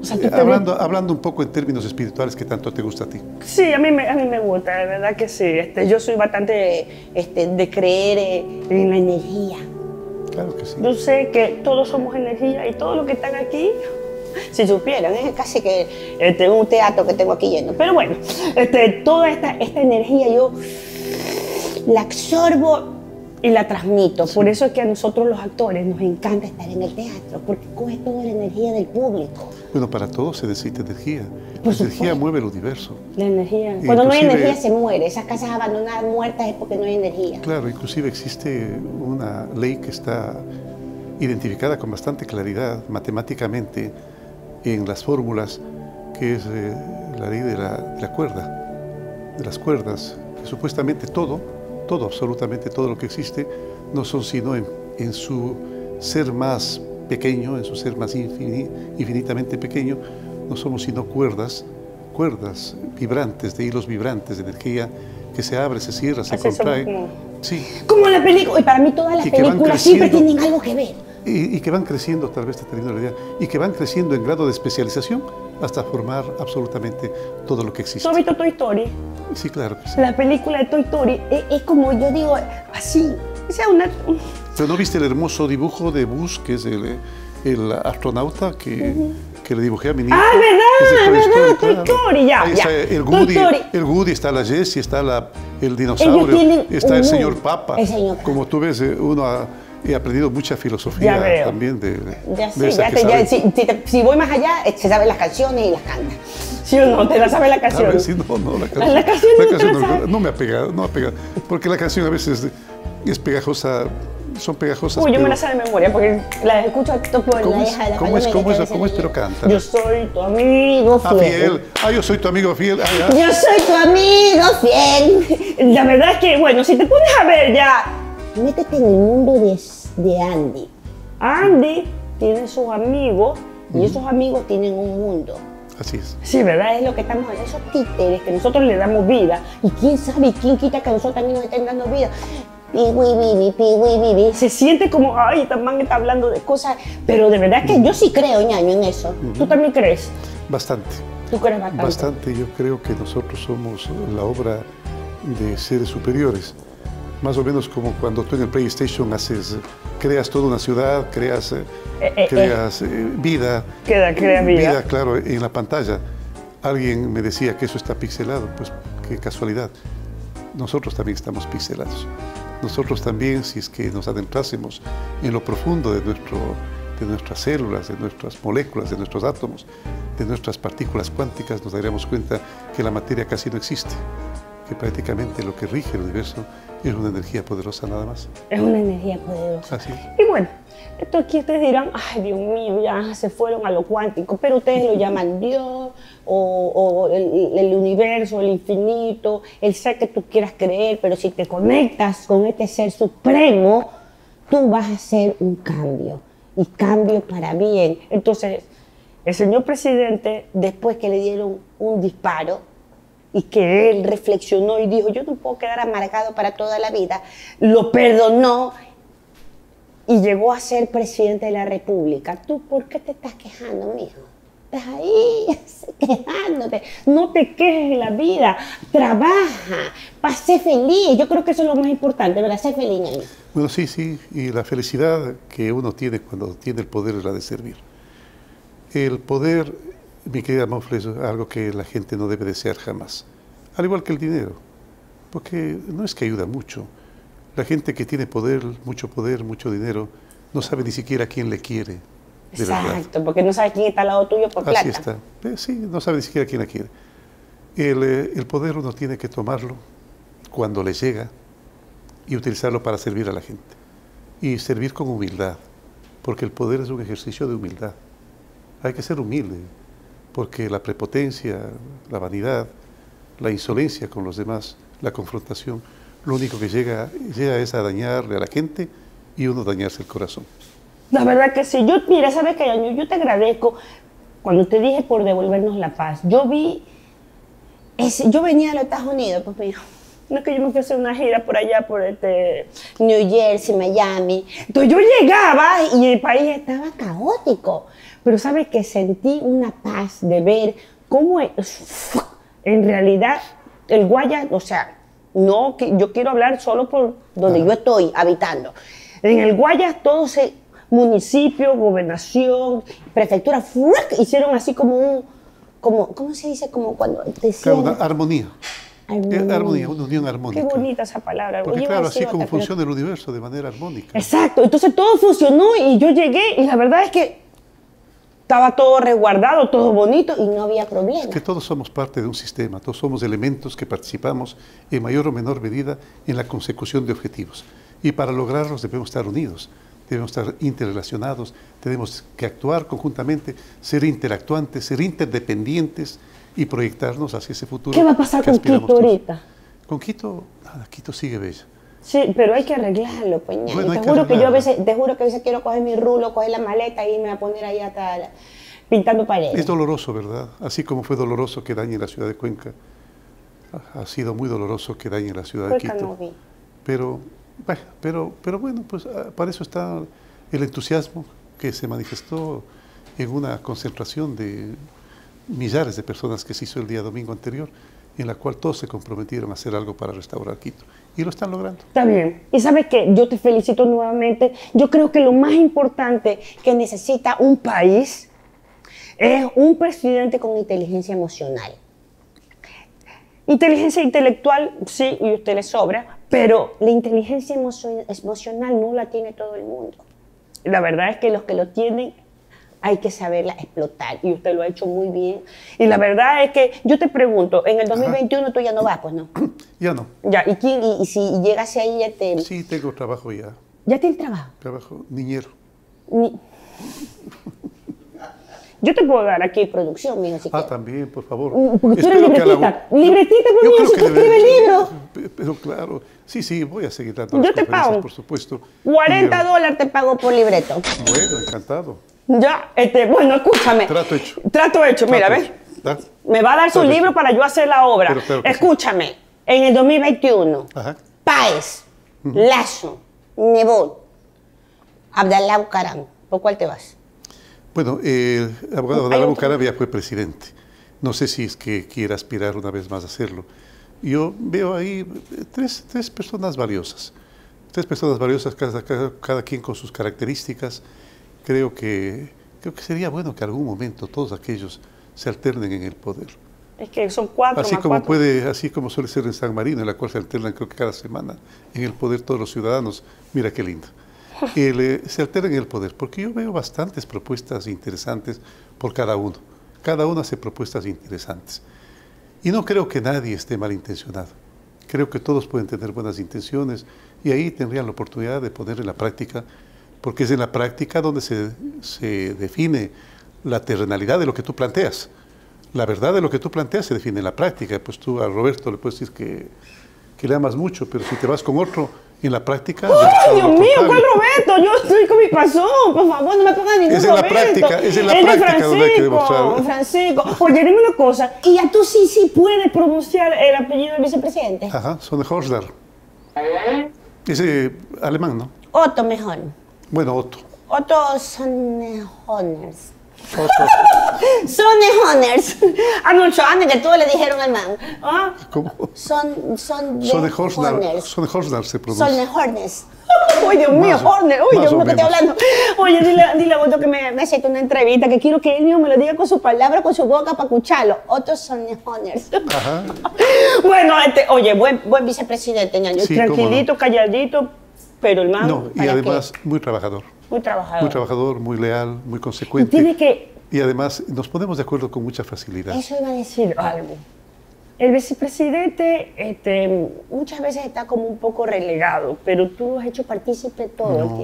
sea, hablando un poco en términos espirituales que tanto te gusta a ti. Sí, a mí me gusta, de verdad que sí. Yo soy bastante de creer en la energía. Claro que sí. Yo sé que todos somos energía y todos los que están aquí, si supieran, es casi que un teatro que tengo aquí lleno. Pero bueno, toda esta energía yo la absorbo y la transmito. Sí. Por eso es que a nosotros los actores nos encanta estar en el teatro, porque coge toda la energía del público. Bueno, para todo se necesita energía. Por la energía mueve el universo. La energía. Cuando no hay energía se muere. Esas casas abandonadas, muertas, es porque no hay energía. Claro, inclusive existe una ley que está identificada con bastante claridad matemáticamente en las fórmulas, que es la ley de la cuerda, de las cuerdas, que supuestamente todo, absolutamente todo lo que existe, no son sino en su ser más pequeño, en su ser más infinitamente pequeño, no somos sino cuerdas vibrantes, de hilos vibrantes, de energía que se abre, se cierra, se contrae. Sí. Como la película, y para mí todas las películas siempre tienen algo que ver. Y que van creciendo, tal vez te teniendo la idea, y que van creciendo en grado de especialización hasta formar absolutamente todo lo que existe. ¿Tú has visto Toy Story? Sí, claro que sí. La película de Toy Story es como, yo digo, así, o sea, ¿Pero no viste el hermoso dibujo de Buzz, que es el astronauta que le dibujé a mi niño? ¡Ah, verdad! Toy Story, ya. Ahí está el Woody, está la Jessie, está el dinosaurio, está el señor Papa. Como tú ves, he aprendido mucha filosofía también si voy más allá, se saben las canciones y las canta. ¿Sí o no? ¿Te la sabes la canción? A ver, sí, la canción no me ha pegado, porque la canción a veces es pegajosa, son pegajosas. Uy, yo me la sé de memoria porque la escucho por la hija de la palomera. ¿Cómo es? Pero canta. Yo soy tu amigo fiel. Yo soy tu amigo fiel. Yo soy tu amigo fiel. La verdad es que, bueno, si te pones a ver ya, métete en el mundo de Andy. Andy tiene sus amigos y esos amigos tienen un mundo. Así es. Sí, ¿verdad? Es lo que estamos en esos títeres que nosotros le damos vida. Y quién sabe, quién quita que nosotros también nos estén dando vida. Se siente como, ay, esta man está hablando de cosas. Pero de verdad que yo sí creo, ñaño, en eso. ¿Tú también crees? Bastante. ¿Tú crees bastante? Bastante. Yo creo que nosotros somos la obra de seres superiores. Más o menos como cuando tú en el PlayStation creas toda una ciudad, creas vida. Crea vida. Claro, en la pantalla. Alguien me decía que eso está pixelado, pues qué casualidad. Nosotros también estamos pixelados. Nosotros también, si es que nos adentrásemos en lo profundo de nuestras células, de nuestras moléculas, de nuestros átomos, de nuestras partículas cuánticas, nos daríamos cuenta que la materia casi no existe, que prácticamente lo que rige el universo es una energía poderosa nada más. Es una energía poderosa. Así. Y bueno, esto aquí ustedes dirán, ay, Dios mío, ya se fueron a lo cuántico, pero ustedes lo llaman Dios, o el universo, el infinito, el ser que tú quieras creer, pero si te conectas con este ser supremo, tú vas a hacer un cambio, y cambio para bien. Entonces, el señor presidente, después que le dieron un disparo, y que él reflexionó y dijo, yo no puedo quedar amargado para toda la vida, lo perdonó y llegó a ser presidente de la República. ¿Tú por qué te estás quejando, mijo? Estás ahí quejándote. No te quejes en la vida, trabaja para ser feliz. Yo creo que eso es lo más importante, ¿verdad? Ser feliz, ñaño. Bueno, sí, y la felicidad que uno tiene cuando tiene el poder es la de servir. El poder, mi querida Mofle, es algo que la gente no debe desear jamás. Al igual que el dinero, porque no es que ayuda mucho. La gente que tiene poder, mucho dinero, no sabe ni siquiera quién le quiere. Exacto, porque no sabe quién está al lado tuyo por plata. Así está. Sí, no sabe ni siquiera quién la quiere. El poder uno tiene que tomarlo cuando le llega y utilizarlo para servir a la gente. Y servir con humildad, porque el poder es un ejercicio de humildad. Hay que ser humilde, porque la prepotencia, la vanidad, la insolencia con los demás, la confrontación, lo único que llega es a dañarle a la gente y uno dañarse el corazón. La verdad que sí. Mira, ¿sabes qué, Año? Yo te agradezco cuando te dije por devolvernos la paz. Yo venía a los Estados Unidos, pues mira, no es que yo me fui a hacer una gira por allá, por New Jersey, Miami. Entonces yo llegaba y el país estaba caótico. pero sabes que sentí una paz de ver cómo en realidad el Guayas, o sea, no, que yo quiero hablar solo por donde yo estoy habitando. En el Guayas todo municipio, gobernación, prefectura, hicieron así como ¿cómo se dice? Como cuando decían... Claro, una armonía. Armonía, una unión armónica. Qué bonita esa palabra. Porque claro, así como funciona el universo, de manera armónica. Exacto, entonces todo funcionó y yo llegué y la verdad es que estaba todo resguardado, todo bonito y no había problema. Es que todos somos parte de un sistema, todos somos elementos que participamos en mayor o menor medida en la consecución de objetivos. Y para lograrlos debemos estar unidos, debemos estar interrelacionados, tenemos que actuar conjuntamente, ser interactuantes, ser interdependientes y proyectarnos hacia ese futuro. ¿Qué va a pasar con Quito ahorita? Con Quito, nada, Quito sigue bella. Sí, pero hay que arreglarlo, pues. Bueno, te juro que yo a veces quiero coger mi rulo, coger la maleta y irme a poner ahí hasta pintando paredes. Es doloroso, ¿verdad? Así como fue doloroso que dañe la ciudad de Cuenca, ha sido muy doloroso que dañe la ciudad de Quito. No vi. Pero bueno, pues para eso está el entusiasmo que se manifestó en una concentración de millares de personas que se hizo el día domingo anterior, en la cual todos se comprometieron a hacer algo para restaurar Quito. Y lo están logrando. Está bien. Y sabes qué, yo te felicito nuevamente. Yo creo que lo más importante que necesita un país es un presidente con inteligencia emocional. Inteligencia intelectual, sí, y a usted le sobra, pero la inteligencia emocional no la tiene todo el mundo. La verdad es que los que lo tienen hay que saberla explotar y usted lo ha hecho muy bien. Y la verdad es que yo te pregunto, en el 2021 tú ya no vas, pues no. Ya no. Ya, ¿y si llegase ahí ya te...? Sí, tengo trabajo ya. ¿Ya tienes trabajo? Trabajo niñero. Yo te puedo dar aquí producción, mijo, si quieres. También, por favor. Porque tú eres libretista. Libretista, yo pues, si tú escribes libros. Pero claro, sí, voy a seguir dando las yo te pago, por supuesto. $40 te pago por libreto. Bueno, encantado. Ya, bueno, escúchame. Trato hecho. Trato hecho, mira, ¿ves? Me va a dar su libro para yo hacer la obra. Claro escúchame, en el 2021, Páez, Lasso, Nebot, Abdalá Bucaram, ¿por cuál te vas? Bueno, el abogado Abdalá Bucaram ya fue presidente. No sé si es que quiera aspirar una vez más a hacerlo. Yo veo ahí tres personas valiosas. Tres personas valiosas, cada quien con sus características. Creo que sería bueno que algún momento todos aquellos se alternen en el poder. Es que son cuatro así más como cuatro. Así como suele ser en San Marino, en la cual se alternan creo que cada semana en el poder todos los ciudadanos. Mira qué lindo. Se alternan en el poder, porque yo veo bastantes propuestas interesantes por cada uno. Cada uno hace propuestas interesantes. Y no creo que nadie esté malintencionado. Creo que todos pueden tener buenas intenciones y ahí tendrían la oportunidad de poner en la práctica, porque es en la práctica donde se define la terrenalidad de lo que tú planteas. La verdad de lo que tú planteas se define en la práctica. Pues tú a Roberto le puedes decir que le amas mucho, pero si te vas con otro en la práctica... ¡Ay, Dios mío! ¿Cuál Roberto? Yo estoy con mi pasón. Por favor, no me pongas ningún Roberto. Es en la práctica donde hay que demostrar. Francisco. Oye, dime una cosa. ¿Y ya tú sí puedes pronunciar el apellido del vicepresidente? Ajá, Sonnenhorstner. Ese alemán, ¿no? Otto mejor. Bueno, Otto. Otto Sonnenhorners. Sonnenhorners. Arnold Schwarzenegger, todos le dijeron al man. ¿Ah? ¿Cómo? Sonnenhorners se pronuncia. Sonnenhorners. Uy, Dios mío, Horner. Uy, Dios mío, que estoy hablando. Oye, dile a Otto que me acepte una entrevista, que quiero que él mismo me lo diga con sus palabras, con su boca, para escucharlo. Otto Sonnenhorners. Ajá. Bueno, oye, buen vicepresidente, ñaño. Sí, tranquilito, calladito, pero el man... No, y además muy trabajador. Muy trabajador. Muy trabajador, muy leal, muy consecuente. Y además nos ponemos de acuerdo con mucha facilidad. Eso iba a decir algo. El vicepresidente muchas veces está como un poco relegado, pero tú lo has hecho partícipe todo el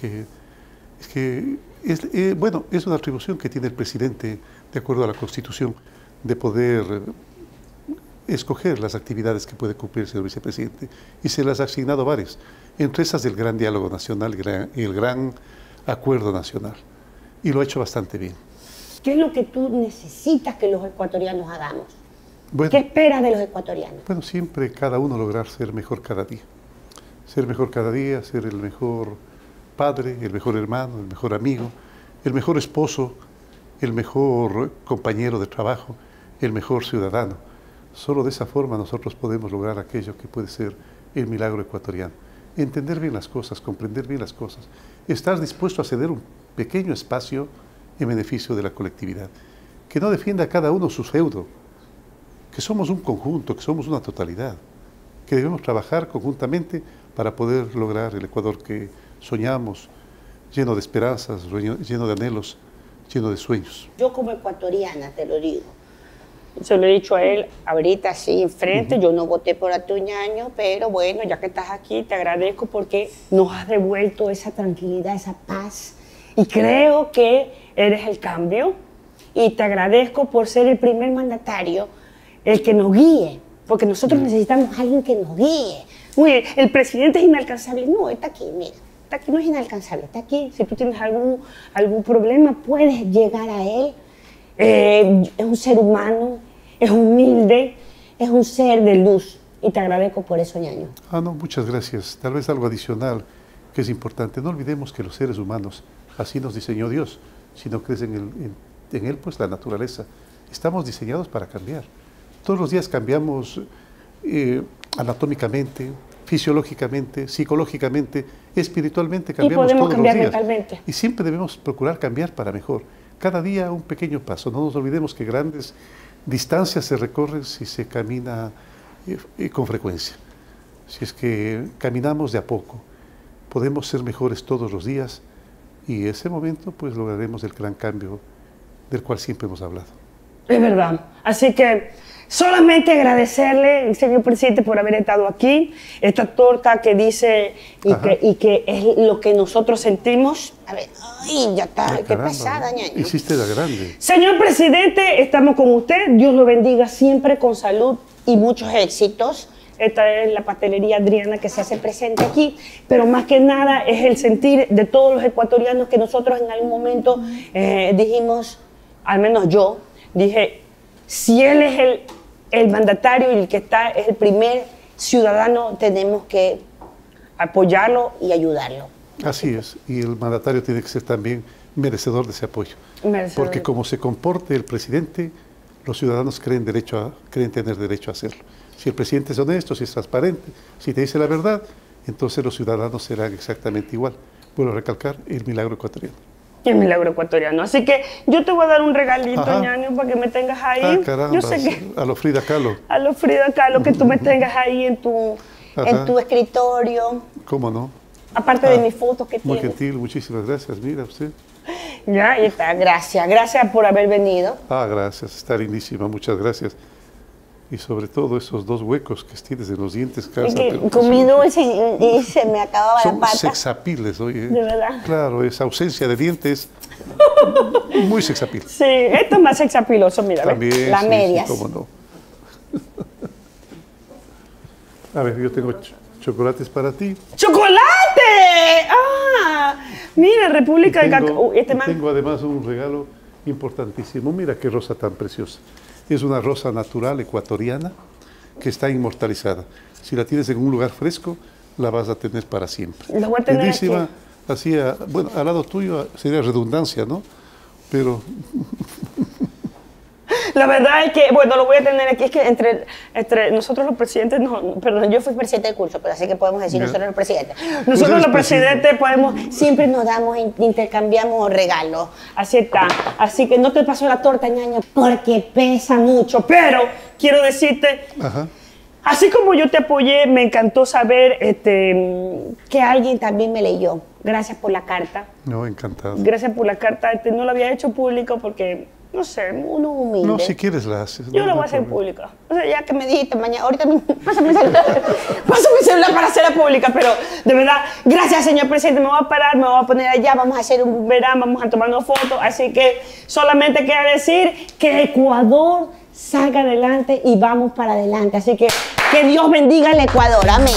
tiempo. Bueno, es una atribución que tiene el presidente, de acuerdo a la Constitución, de poder escoger las actividades que puede cumplir el señor vicepresidente. Y se las ha asignado varias, entre esas el gran diálogo nacional y el gran acuerdo nacional. Y lo ha hecho bastante bien. ¿Qué es lo que tú necesitas que los ecuatorianos hagamos? Bueno, ¿qué esperas de los ecuatorianos? Bueno, siempre cada uno lograr ser mejor cada día. Ser mejor cada día, ser el mejor padre, el mejor hermano, el mejor amigo, el mejor esposo, el mejor compañero de trabajo, el mejor ciudadano. Solo de esa forma nosotros podemos lograr aquello que puede ser el milagro ecuatoriano. Entender bien las cosas, comprender bien las cosas, estar dispuesto a ceder un pequeño espacio en beneficio de la colectividad, que no defienda a cada uno su feudo, que somos un conjunto, que somos una totalidad, que debemos trabajar conjuntamente para poder lograr el Ecuador que soñamos, lleno de esperanzas, lleno de anhelos, lleno de sueños. Yo como ecuatoriana te lo digo, se lo he dicho a él ahorita así enfrente, yo no voté por Atuñaño, pero bueno, ya que estás aquí te agradezco porque nos has devuelto esa tranquilidad, esa paz, y creo que eres el cambio, y te agradezco por ser el primer mandatario, el que nos guíe, porque nosotros necesitamos a alguien que nos guíe. Uy, el presidente es inalcanzable, no, está aquí, mira. Está aquí, no es inalcanzable, está aquí. Si tú tienes algún problema, puedes llegar a él. Es un ser humano, es humilde, es un ser de luz. Y te agradezco por eso, ñaño. Ah, no, muchas gracias. Tal vez algo adicional que es importante. No olvidemos que los seres humanos, así nos diseñó Dios, si no crees en él, pues la naturaleza. Estamos diseñados para cambiar. Todos los días cambiamos anatómicamente, fisiológicamente, psicológicamente, espiritualmente, cambiamos y podemos todos cambiar los días. mentalmente. Y siempre debemos procurar cambiar para mejor. Cada día un pequeño paso. No nos olvidemos que grandes distancias se recorren si se camina con frecuencia. Si es que caminamos de a poco, podemos ser mejores todos los días y en ese momento pues lograremos el gran cambio del cual siempre hemos hablado. Es verdad. Así que solamente agradecerle, señor presidente, por haber estado aquí. Esta torta que dice y que es lo que nosotros sentimos. A ver, ay, ya está, Ay, qué caramba, pesada, ñaño. Hiciste la grande. Señor presidente, estamos con usted. Dios lo bendiga siempre con salud y muchos éxitos. Esta es la pastelería Adriana que se hace presente aquí, pero más que nada es el sentir de todos los ecuatorianos que nosotros en algún momento dijimos, al menos yo, dije, si él es el mandatario y el que está, es el primer ciudadano, tenemos que apoyarlo y ayudarlo. Así es, y el mandatario tiene que ser también merecedor de ese apoyo. Porque como se comporte el presidente, los ciudadanos creen tener derecho a hacerlo. Si el presidente es honesto, si es transparente, si te dice la verdad, entonces los ciudadanos serán exactamente igual. Vuelvo a recalcar, el milagro ecuatoriano. El milagro ecuatoriano. Así que yo te voy a dar un regalito, ñaño, para que me tengas ahí. Ah, caramba, yo sé que a lo Frida Kahlo. A lo Frida Kahlo, que tú me tengas ahí en tu escritorio. ¿Cómo no? Aparte de mis fotos que muy tienes. gentil, muchísimas gracias. Mira usted. Ya, ahí está. Gracias por haber venido. Ah, gracias. Está lindísima. Muchas gracias. Y sobre todo esos dos huecos que tienes en los dientes. Comí dulce y se me acababa la son pata. sexapiles, oye. De verdad. Claro, esa ausencia de dientes muy sexapil. Sí, esto es más sexapiloso, mira. También, las medias. Sí, cómo no. A ver, yo tengo chocolates para ti. ¡Chocolate! ¡Ah! Mira, República de Cacao. Tengo además un regalo importantísimo. Mira qué rosa tan preciosa. Es una rosa natural ecuatoriana que está inmortalizada. Si la tienes en un lugar fresco, la vas a tener para siempre. La voy a tener lindísima, aquí. Así, bueno, al lado tuyo sería redundancia, ¿no? Pero la verdad es que, bueno, lo voy a tener aquí, es que entre nosotros los presidentes, perdón, yo fui presidente del curso, pero así que podemos decir nosotros los presidentes. Nosotros los presidentes siempre nos damos, intercambiamos regalos, así está. Así que no te paso la torta, ñaño, porque pesa mucho, pero quiero decirte, así como yo te apoyé, me encantó saber que alguien también me leyó. Gracias por la carta. No, encantado. Gracias por la carta, no lo había hecho público porque... No sé, uno humilde. No, si quieres la haces. Yo lo voy a hacer pública. O sea, ya que me dijiste mañana, ahorita pásame mi celular para hacerla pública, pero de verdad, gracias, señor presidente. Me voy a parar, me voy a poner allá, vamos a hacer un verano, vamos a tomarnos fotos. Así que solamente quiero decir que Ecuador salga adelante y vamos para adelante. Así que Dios bendiga el Ecuador. Amén.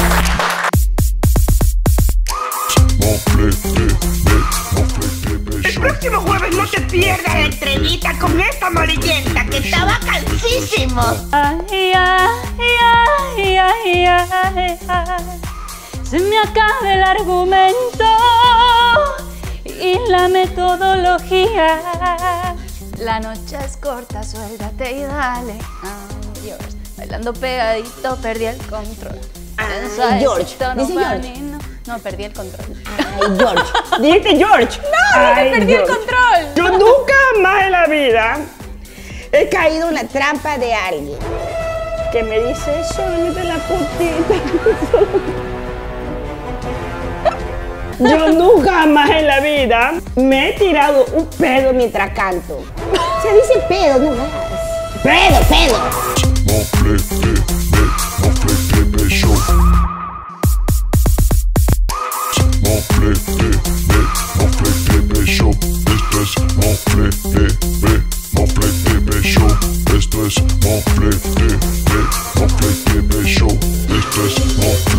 El próximo jueves no te pierdas la entrevista con esta amarillenta que está vacancísimo. Ay, ay, ay, ay, ay, ay. Se me acaba el argumento y la metodología. La noche es corta, suéltate y dale. I'm yours. Bailando pegadito, perdí el control. Ay, George. Dice George. No, perdí el control. Ay, George. ¿Dijiste George? No, Ay, perdí el George. control. Yo nunca más en la vida he caído en la trampa de alguien que me dice, solamente la putita. Yo nunca más en la vida me he tirado un pedo mientras canto. Se dice pedo, no más. Pedo, pedo. Esto es Mofle TV Show. Esto es Mofle